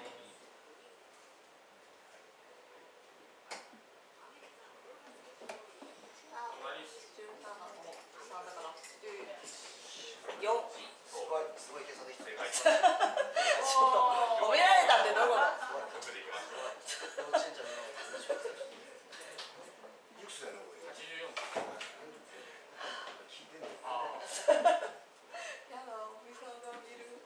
隣じゅうななのさんだからじゅうよん。 すごいすごい計算できた正解。 ちょっと褒められたってどこだ。 よくできました。 幼稚園じゃないいくつだよねこれはちじゅうよん。 聞いてんのああ。 やだ、おみさんが見る。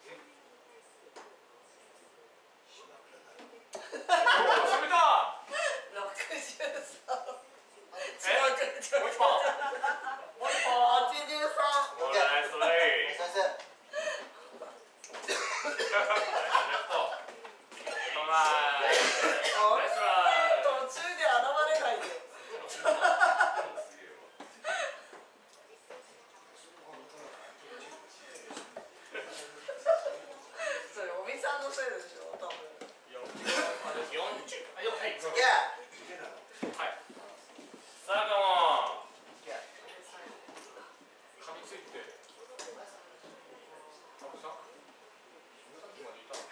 攻めた。 ろくじゅうさん。 え、もう一本。もう一本。 はちじゅうさん。 オッケーナイストライ。 ナイスナイスナイスレフト。うまい。 途中で現れないで。それおみさんのせいでしょ、多分。 よんじゅう。はい、はい。 すげえ。 はい。さあ、カモン。 噛みついて。あのさ、さっきまでいた。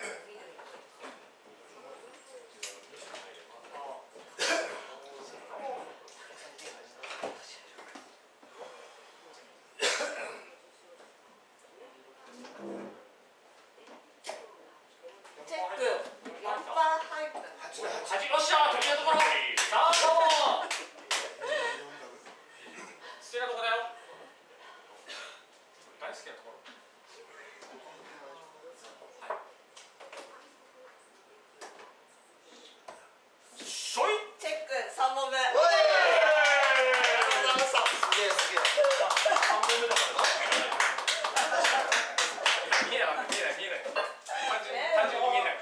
チェック。やっぱ入った。 はち、よっしゃー、飛びのところ。さあ、カモン。 好きなとこだよ。大好きなところ。はい。しょい。 チェックさんぼんめ。 おい。すげえすげえ。 さんぼんめだから見えない見えない見えない単純に単純に見えない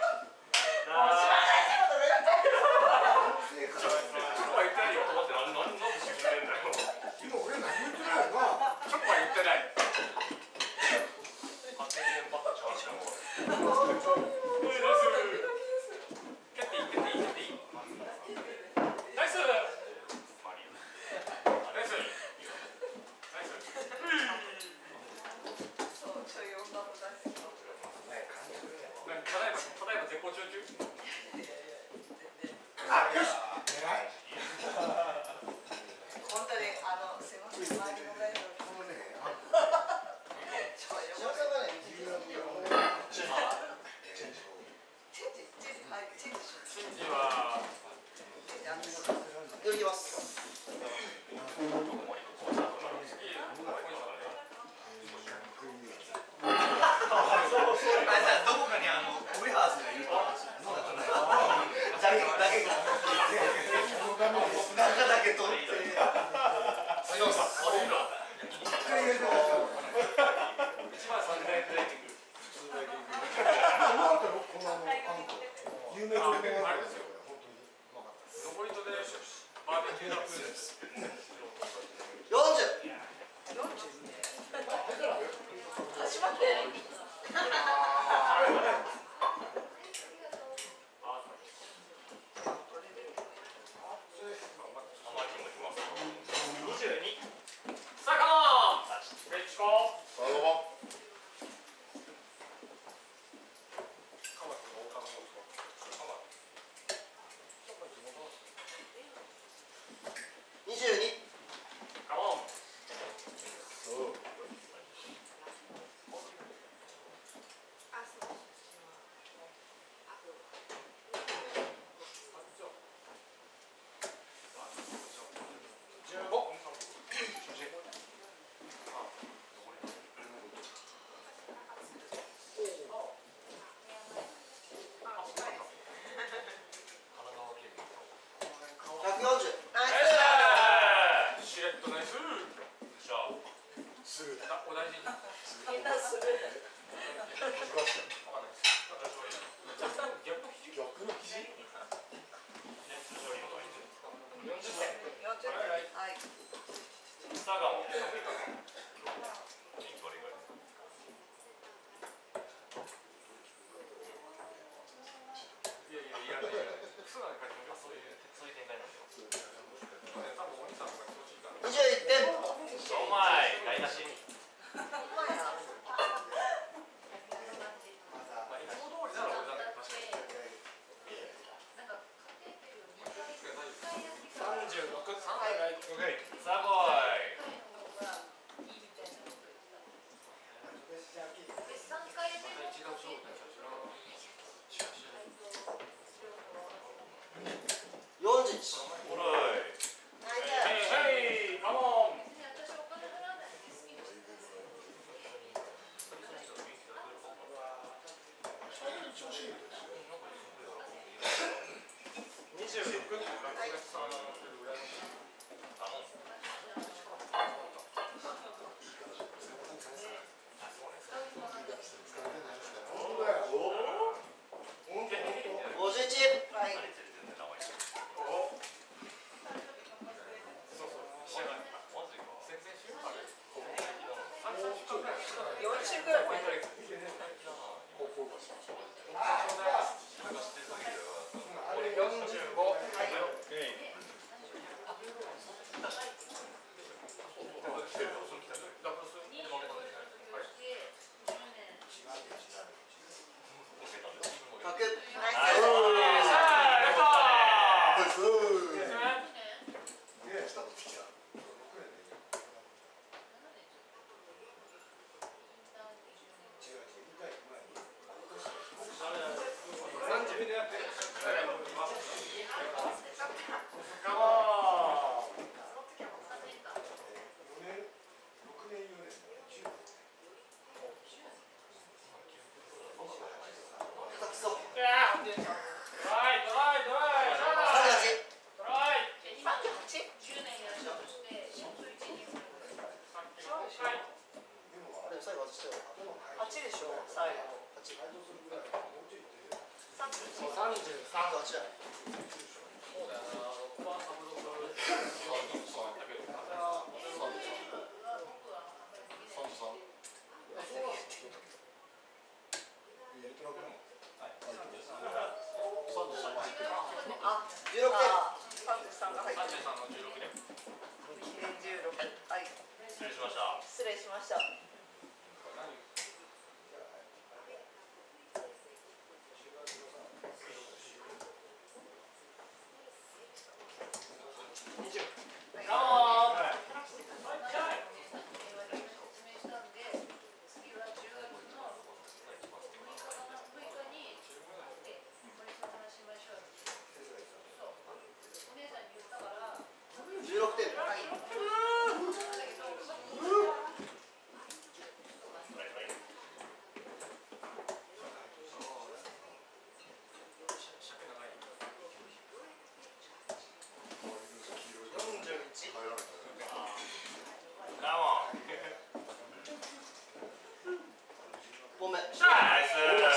ちょっとは言ってないよと思って何何何で沈んでんだよ今俺何言ってないよな。 ちょっとは言ってない勝手にバカちゃうしかも蹴っていい蹴っていい蹴っていいナイスマリアナイスナイスそう、ちょい女も大好き。 ただいまただいま絶好調中あ、よし。偉い。 本当にあのすいません、周りのライブこのね、 ちょい仕事がね、 チェンジ、チェンジ、はい、チェンジします。 シンジはチェンジ、あのいきます。どこかにあのウェハースがいると思うんですよ。だけだけが中だけ取って。 ありがとうございます。ありがとう。 一回入れてますよ。 一万三千円で出てくる。 今だったらこのあのあんこ有名なあれですよ。本当に。 残りとでバーベキューナップです。 四十。 よんじゅう。始まって。 にじゅうに。さあ、カモン。レッツゴー。 二十二。 カモン。 百四十。 ナイス。 シレットナイス。じゃあ、する。お大事に。 みんなする。 逆の肘。逆の肘。よんじゅっせん。 よんじゅう。はい。 さあ、カモン。いやいやいやいや。素直に書いてもそういうそういう展開なんですよ。多分お兄さんとか調子いいから。 二十一点。 お前台無し。 ほんまや。 まあいつも通りなら俺なんだけど確かに。三十六。三回来。さあ来い。一度勝負になっちゃうしな。 四十一。 おらい。 ナイヘイヘイカモン。二十六。 五十一。 はい。 さんどっちだ。 そうだよな、ろくばんサブロクそうだったけど、さんとさん。 あ、 じゅうろくてん。 さんじゅうさんが入ってる。 さんじゅうさんのじゅうろくで。 記念じゅうろく。はい。 失礼しました。 失礼しました。 じゅうろくてん。ごめん。 ナイス。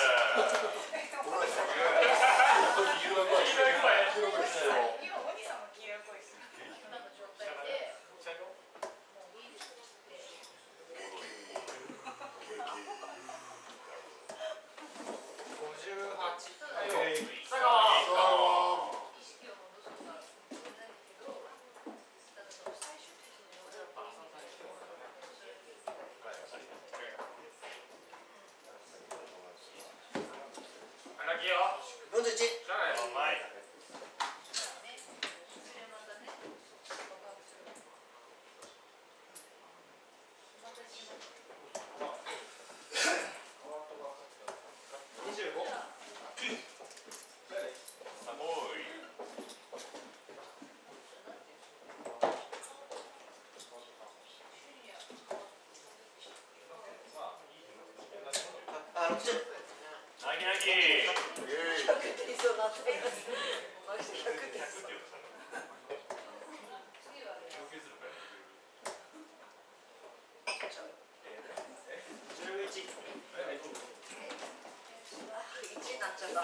よんじゅういち。にじゅうご。あ、ろくじゅう。 ナキナキ。 ひゃく点いそうになってます。マジでひゃくてん。 じゅういち。 いちになっちゃった。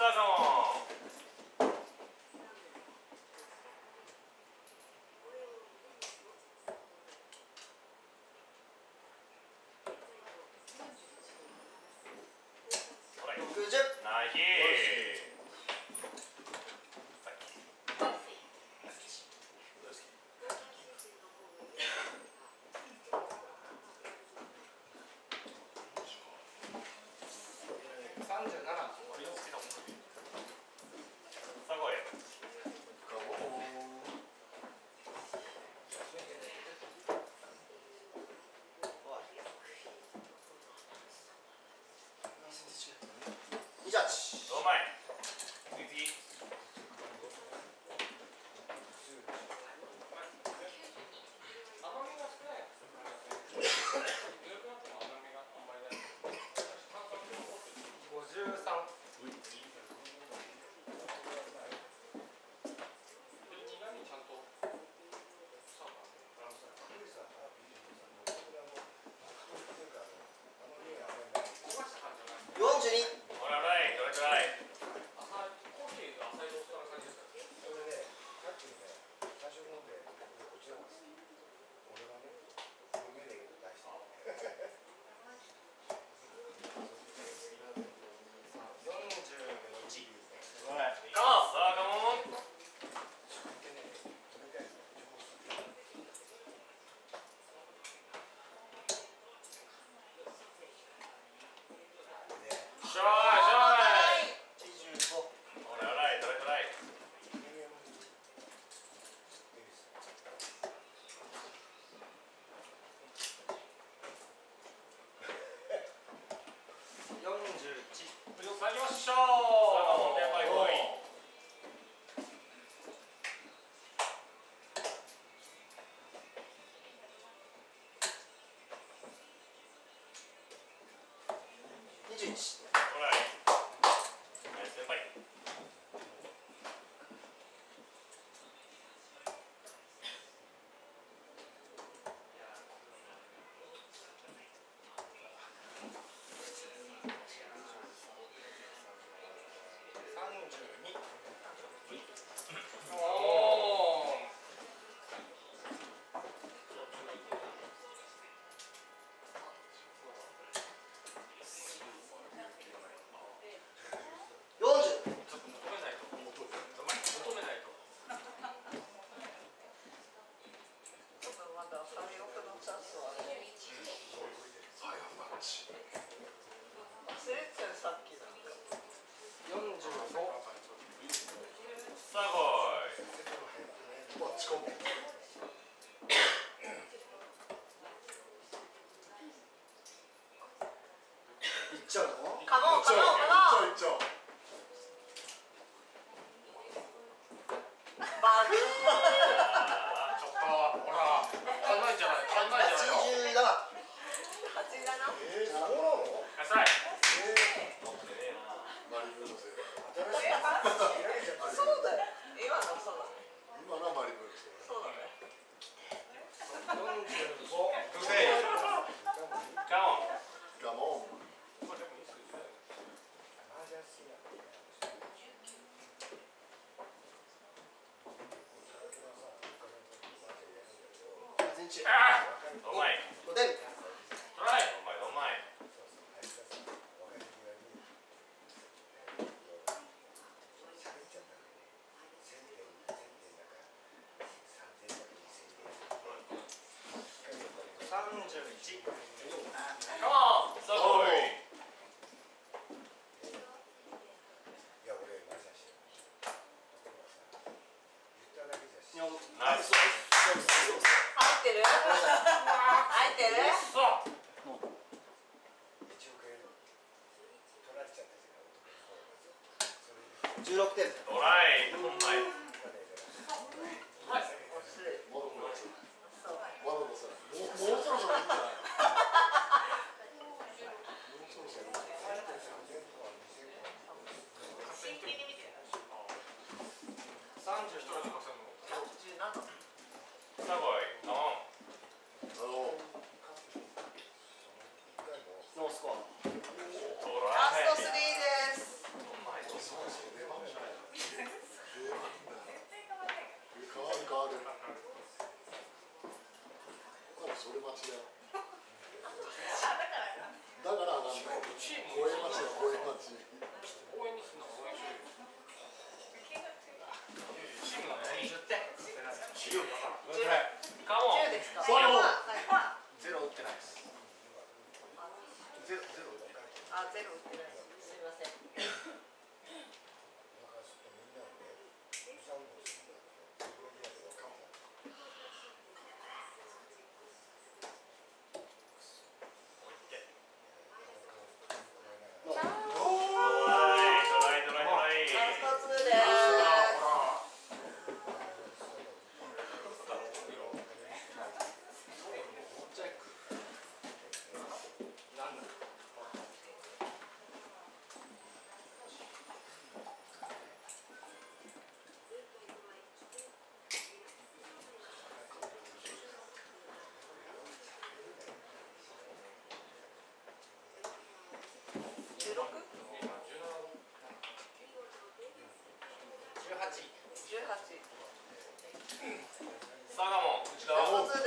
ろくじゅう。 ナイキ。 さんじゅうなな。 さあこれ。 にじゅうはち。 どうまい。次次。 甘みが少ない。ごじゅうさん。 よんじゅうに。 ほらライトライトライ。さあカモン。しょーいしょーい。 にじゅうご。 ほらライトライトライ。 よんじゅういち。 さあ行きましょう。さあカモンテンパイ来い。 にじゅういち。 ほらナイステンパイ。 さんじゅうに。 ち込む。いっちゃうの？ カモンカモンカモン。 いっちゃういっちゃう。 バグ。 ちょっとほら足んないんじゃない足んないんじゃないの。 はちじゅうなな。 八十七。 えー、そうなの？ 野菜マリブのせい。 新しいの切られちゃった。 そうだよ。今のそうだね。 今のはマリブのせい。 そうだね。 女性カモンガモン。 あーうまいおでん。 トライうまいうまい三十一。 カモンすごいナイス入ってる？入ってる？ そうじゅうろくてん。 トライうまいもうもうそろそろいいんじゃない？ 三十一人で稼ぐの。 十七。 すごいカモンあのノースコア。 トラライストスリーです。 うまい出番だよ。出番だよ。変わる変わる。それ待ちだよ。だから上がんない。 チーム公園待ちだ公園待ち。 応援にすんの応援しようよ。チームが二十点。十だから。 カモン十ですか？ そうよゼロ打ってないです。ゼロゼロ打ってない。 あ、ゼロ打ってない。すみません。十六？ 十八。 十八。 さあカモン内側ラストツーです。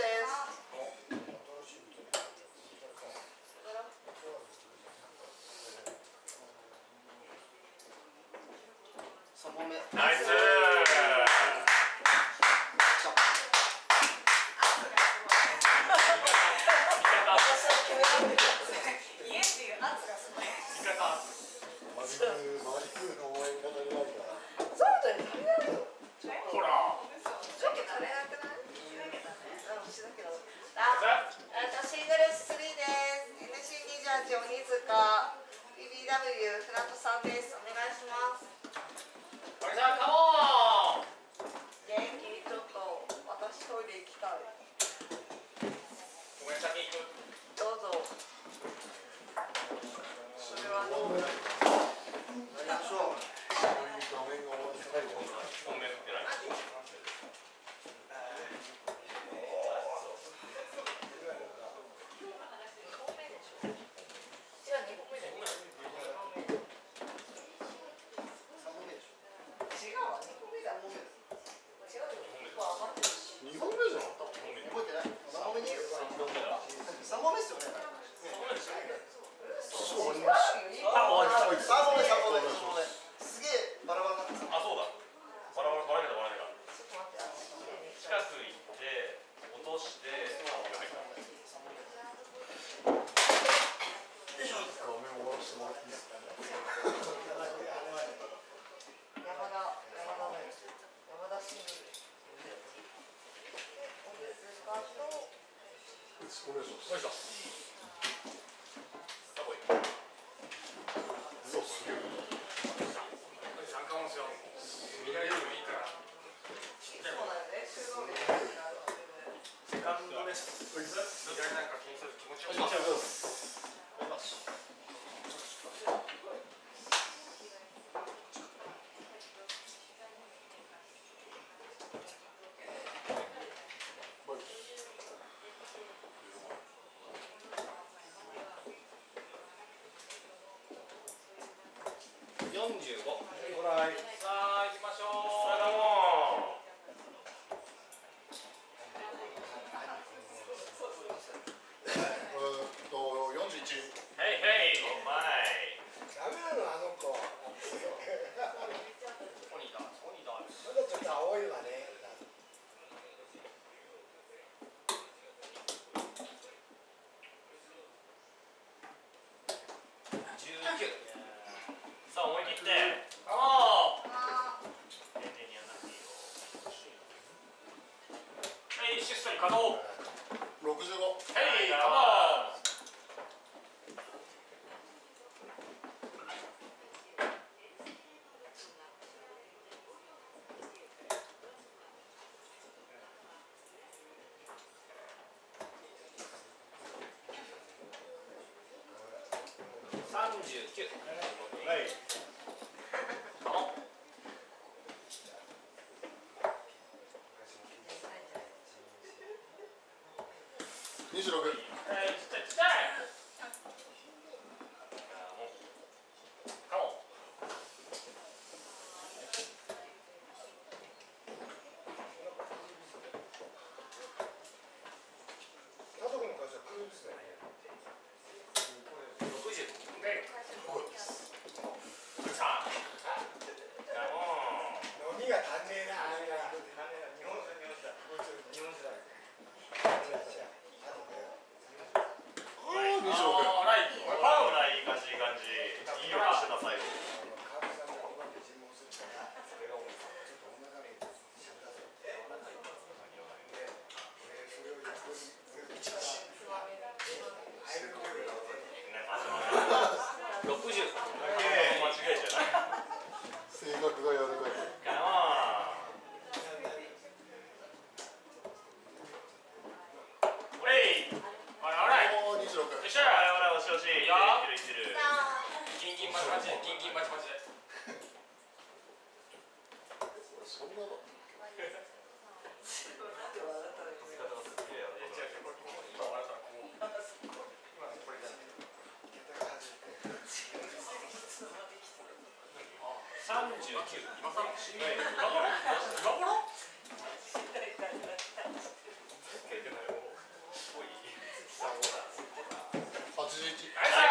三本目。 ナイス家っていう圧がすごい。 マリブマリブの応援が足りないから。 そうだよ、足りないよ。 ほらちょっと足りなくない？しなきゃだね。うん、しなきゃだ。あ、あとシングルスリーです。エヌシーにじゅうはち鬼塚 ピービーダブリュー フラットさんです。お願いします。 カモンす。お願いします。 よいしょ。 うわ、すげえ。 参加もしよう。見られるのいいから。 そうだよね。収納日があるわけで。 セカンドです。見られないから気にせず気持ちよく。 ありがとうございます。 よんじゅうご。 ほらい。 さあ行きましょう。 さあどうも。 えっとよんじゅういち。 ヘイヘイ。お前。 ダメなのあの子。 ここにいた。ここにいた。 まだちょっと青いわね。 じゅうきゅう。 さあ思い切って。 ああ。 丁寧にやんなくていいよ。はいシステム稼働。 ろくじゅうご。 ヘイカモン。 さんじゅうきゅう。 はい。 カモン。 にじゅうろく。 はいちっちゃいちっちゃい。 カモン。 家族の会社空ですね。 ろくじゅう。 さあ。カモン。 飲みが足んねえな。日本酒日本酒だ。日本酒だ。 ああにじゅうろく。ほらいい感じいい感じ。いい音してた最後。 ろくじゅう。 間違いじゃない。 性格が柔らかい。 カモン。おい。ほらほら。 おーにじゅうろく。 よっしゃ。ほらほら押し押し。いってるいってるいってる。 ギンギンバチバチで、ギンギンバチバチで。 そんなの。 今笑ったらこう。今これじゃない。さんじゅうきゅう。今さら。今頃。今頃。 はちじゅういち。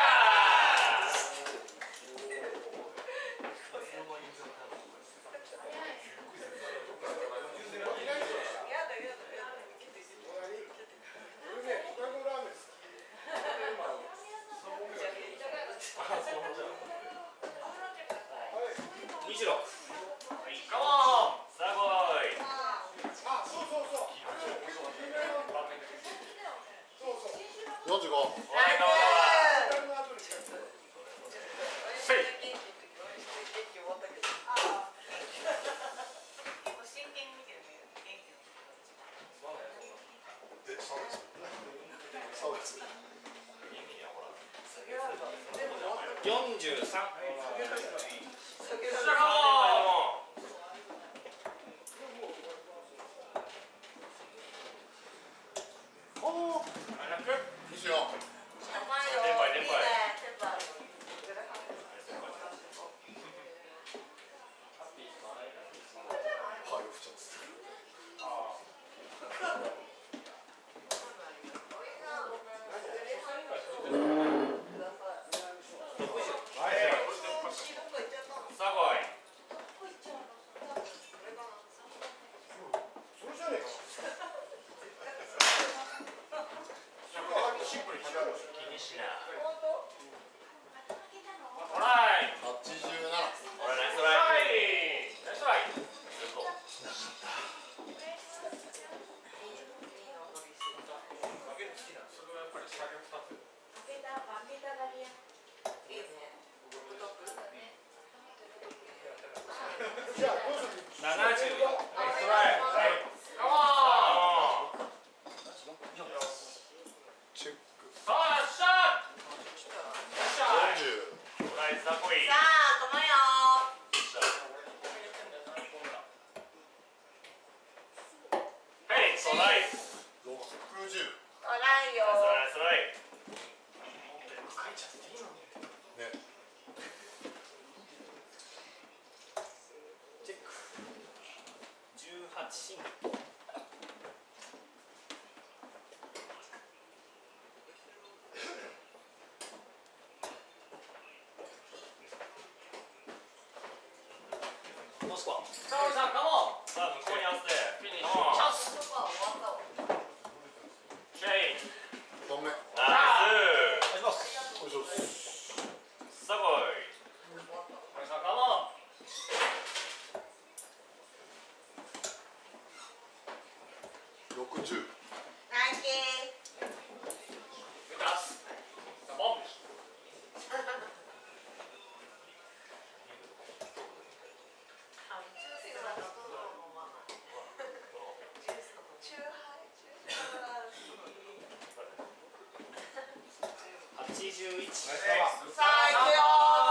にじゅうろく。 カモン。さあ来い。 あ、そうそうそう。よんじゅうご。 はいカモン。せい。 よんじゅうさん。 にじゅうよん。はい、ふちゃんです。 さあ来い。 それじゃねえか。 シンプルに気にしな。オライ。 はちじゅうなな。 オライナイストライ。ナイストライ。 じゃあどうする？ ななじゅうよん。 お願いしはい。 ます。 カモン。 チェック。 さあ、よっしゃ。よっしゃ。 よんじゅう。 ナイスだこい。 さあ、このよ。 はい、そらい。 ろくじゅう。 トライよ。 そらい、そらい。 書いちゃっていいのに。 ね。 チェック。じゅうはちシングル。ノースコア。 さあ、さん、カモン。さあ、向こうに合わせて。フィニッシュ。チャンス。 そこは終わったわ。 シェイ。 とめ。 ナイス。 お願いします。 よいしょ。 さあ、こい。さあ、カモン。 ろくじゅう。 ナイキ出す。ボン。 あ、宇宙船はどうぞのまま。チューハイ、チューハイ。 はちじゅういち。 さあ、行くよ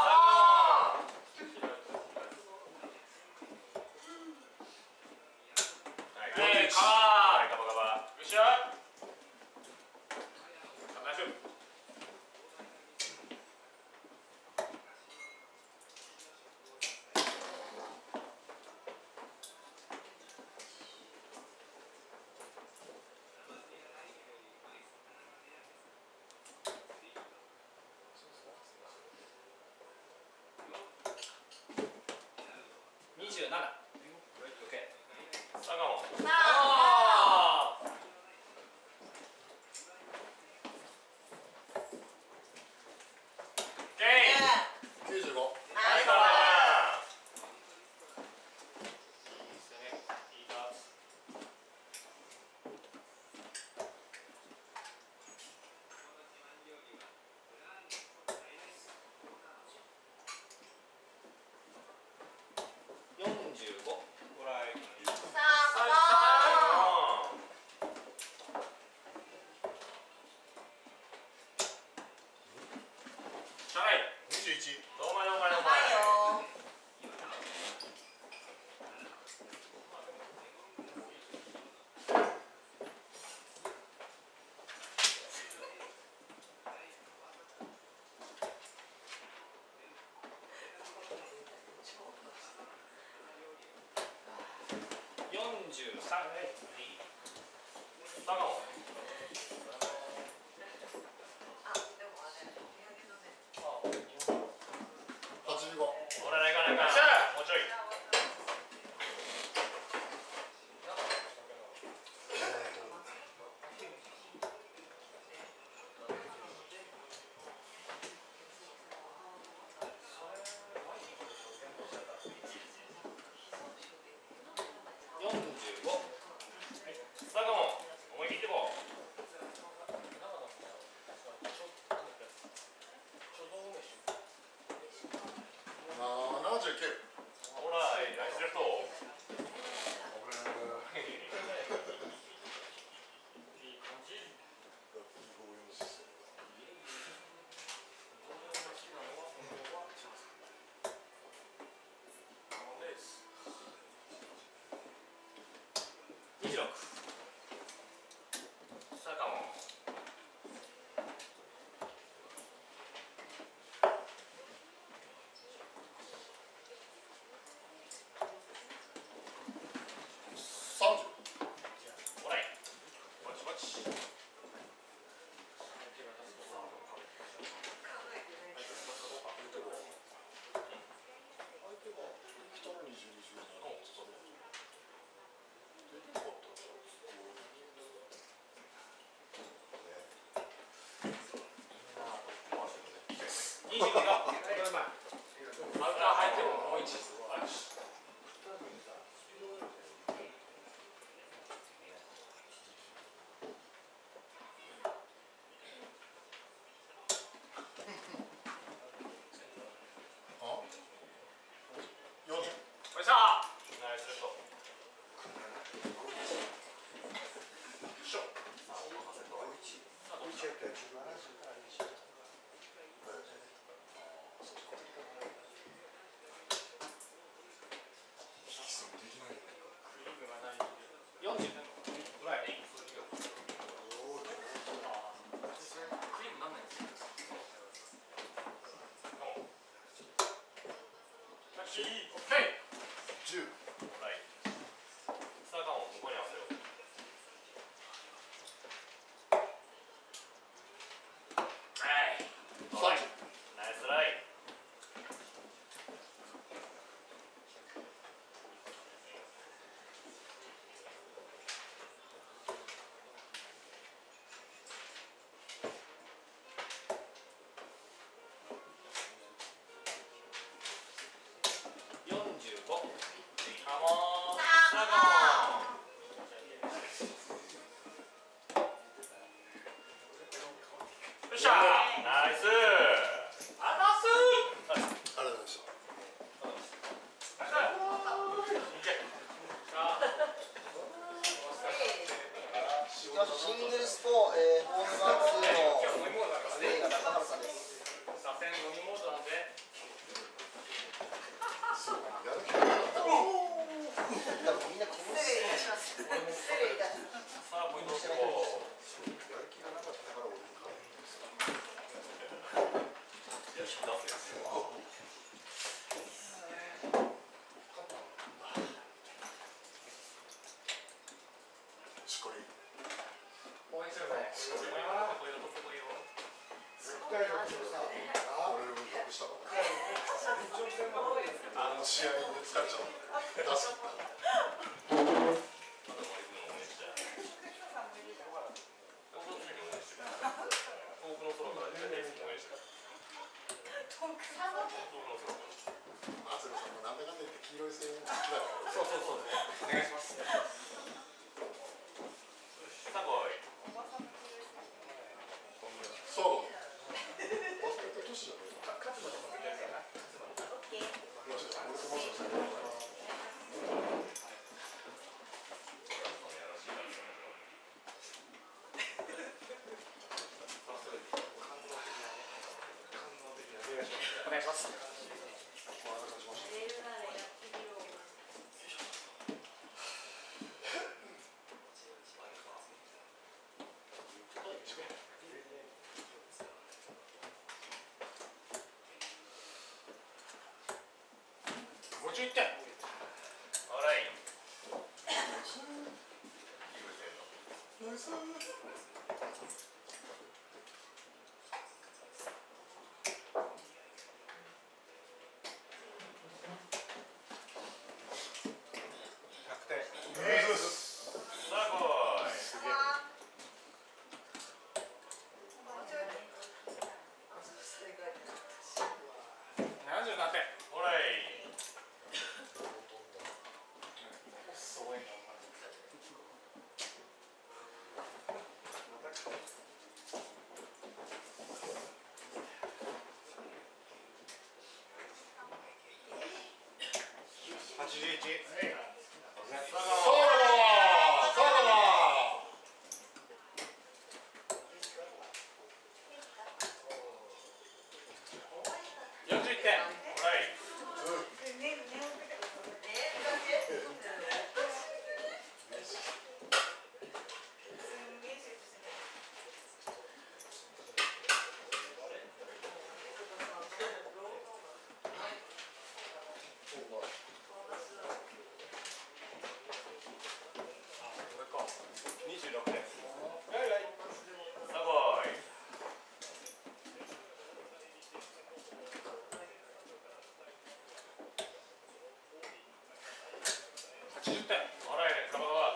はい、カバー。カバカバ。よっしゃ。ナイス。 にじゅうなな。オッケー。 さあ、カモン。 さあ、 あオッケー。 きゅうじゅうご。 ナイスカバー。 よんじゅうご。 トライ。 さあ、このトライ。 にじゅういち。 どうまいどうまいどうま甘いよ。 よんじゅうさん。 さあ、カモン。 あ、でもあれ、土産のね。 はちじゅうご。 ほら、ないかないか。もうちょい。 よんじゅうご。 さあ、カモン。思い切ってこう。 ななじゅうきゅう。 ほら、ナイスレフト。いい感じ。 にじゅうろく。 さあ、カモン。 さんじゅう。 ほらい。こっちこっち。 にじゅうよん。これうまい。 アウター入ってももう一。 あよんじゅう。 よっしゃ。 よっしゃー、ナイス。あざすー。 ありがとうございました。シングルスポー、えー、ホームバンツーのプレイが中村さんです。 左遷飲みモードなんで。 多分みんなこの失礼いたします。失礼いたします。 さあ、ポイントをしていこう。 やる気がなかったから俺も変わるんですか。 よし、出すよ。 しこり。 応援してください。応援はこういうのとってもいいよ。 絶対にさ、 俺も隠したわ。あの試合で疲れちゃう。出す。 そうそうそう。お願いします。さあ来い。 そう。年じゃない。 勝つまでもいいですよね。お願いします。ごじゅういってん。オーライ。 はちじゅういち。 よんじゅういってん。オーライ。にじゅうろくてん。さあ来い。はちじゅってん。オーライね、鎌川。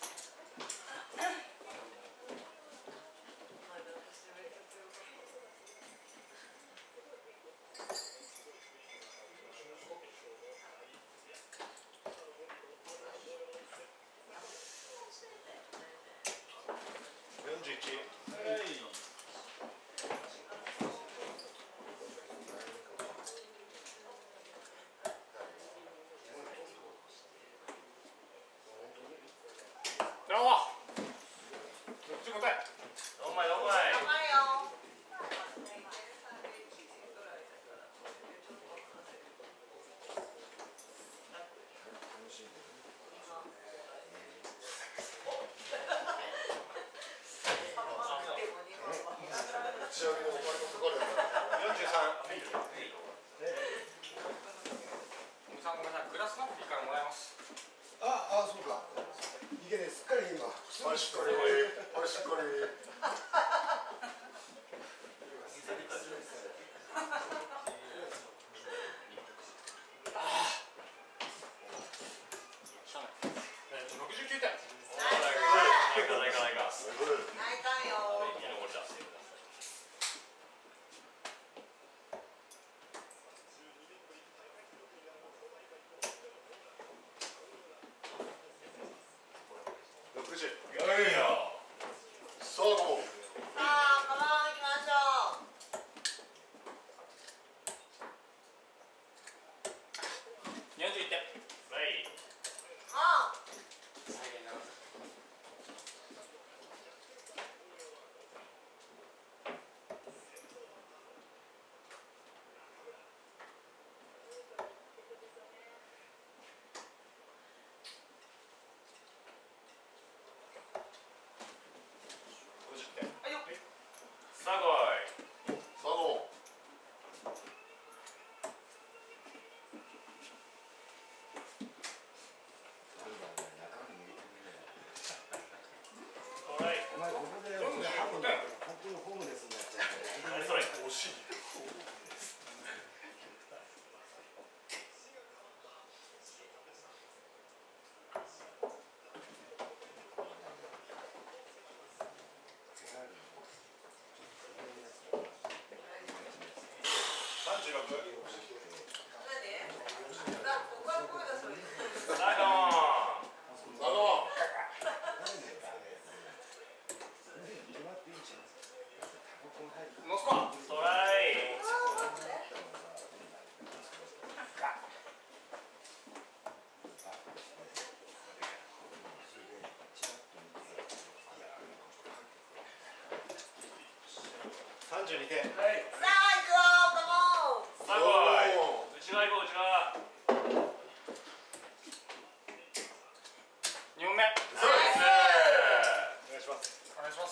よんじゅういち。 どうも。じゅうごてん。どんまいどんまい。 頑張れよ。 打ち上げでお金もかかるよ。よんじゅうさん。 おじさんごめんなさい。グラスナップいいからもらいます。 あ、あ、そうか。いけね、すっかり今。 あれしっかり。あれしっかり。 ろくじゅうきゅうてん。 すごい。 泣いたよ。 んじゅうにてん。 さあ行くよ、カモン。 さあ来い。内側行こう、内側。 にほんめ。 そうです。 お願いします。 お願いします。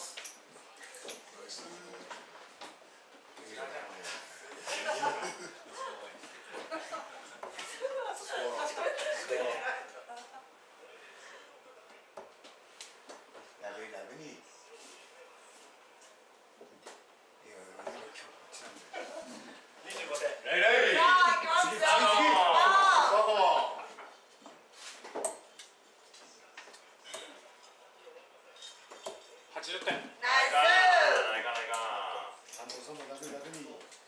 ラグラグに。 にじゅうごてん。 レイレイ。 さあ行きますよ。 はちじゅってん。 ナイいかないいかないいか三本さんもラグラグに。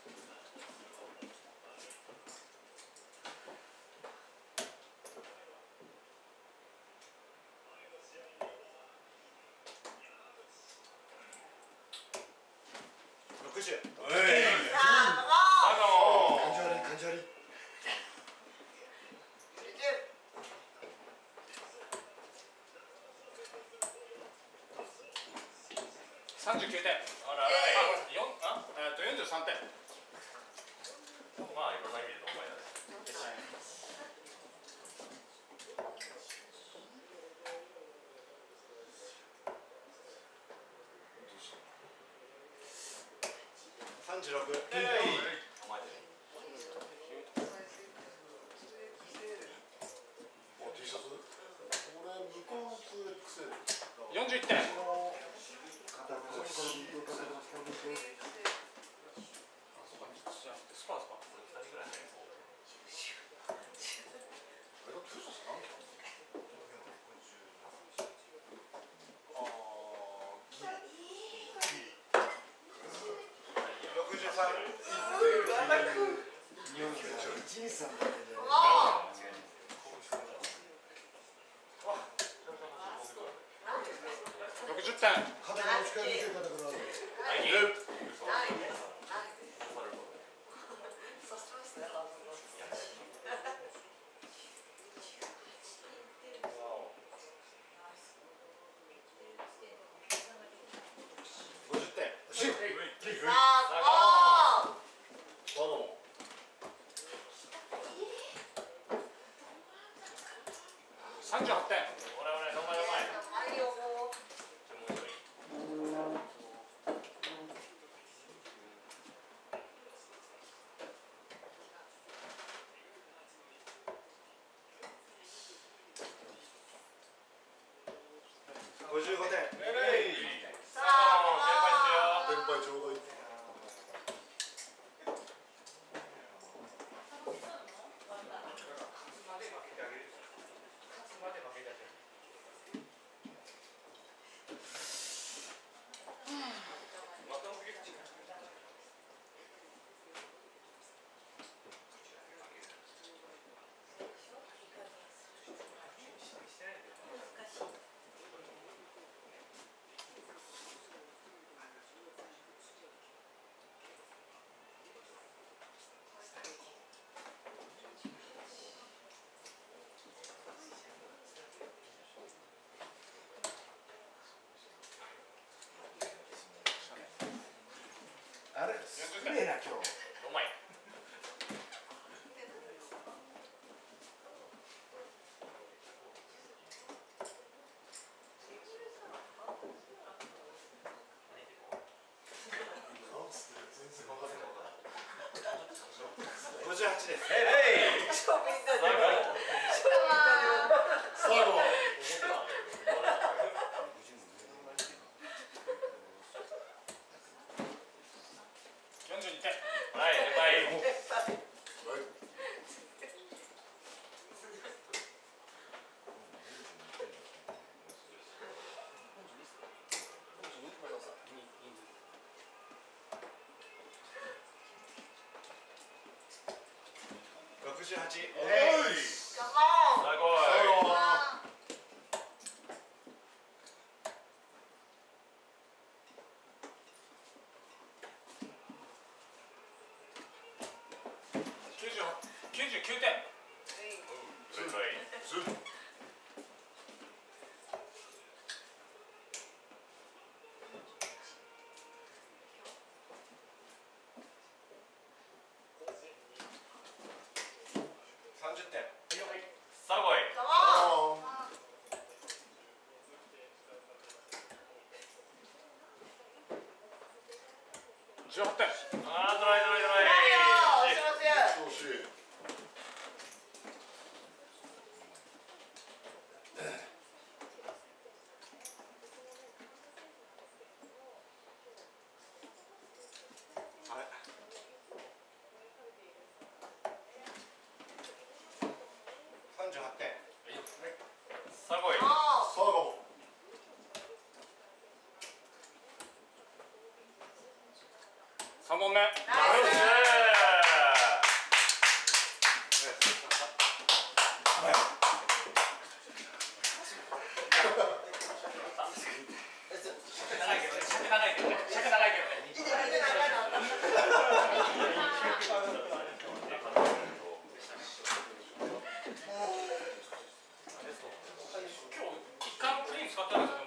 ろくじゅう。 おい。 ス。さあ、カモン。 感じ悪い感じ悪い。 さんじゅうきゅうてん。 あららい。 あ、よん、あ、えっとよんじゅうさんてん。 まあいろんな意味でどうもやる。 さんじゅうろく。 えい。お前で。 お T シャツ。これ向こうの ツーエックスエル。 よんじゅういってん。スパーズか。 ろくじゅうさん。 一二三だけで。 ろくじゅってん。 肩の力抜けたから。 はい。 ないです。ないです。そうしますね。 ごじゅってん。 さあ、カモン。 どうも。 さんじゅうはってん。 おらおら、どんまいどんまい。 はいよ。 ごじゅうごてん。 さあ、 先輩ちょうどいい。あれ、すげえな今日。 どんまい。 ごじゅうはちです。 えい。 超みんなで。 最後。 よんじゅうにてん。 はい、はい。 ろくじゅうはち。 カモン。 さあ来い。 きゅうじゅうはち、きゅうじゅうきゅうてん。 じゅってん。 さあ来い。 カモン。 じゅうはってん。 あートライトライトライ。 ないよー、後ろ強い。 調子いい。あれ。さんじゅうはってん。 さあ来い。 カモン。 さあもさんぼんめ。 ナイス。 長いけどね。尺長いけどね。尺長いけどね。 見て見て長いな。 今日一回もプリン使ったんですよ。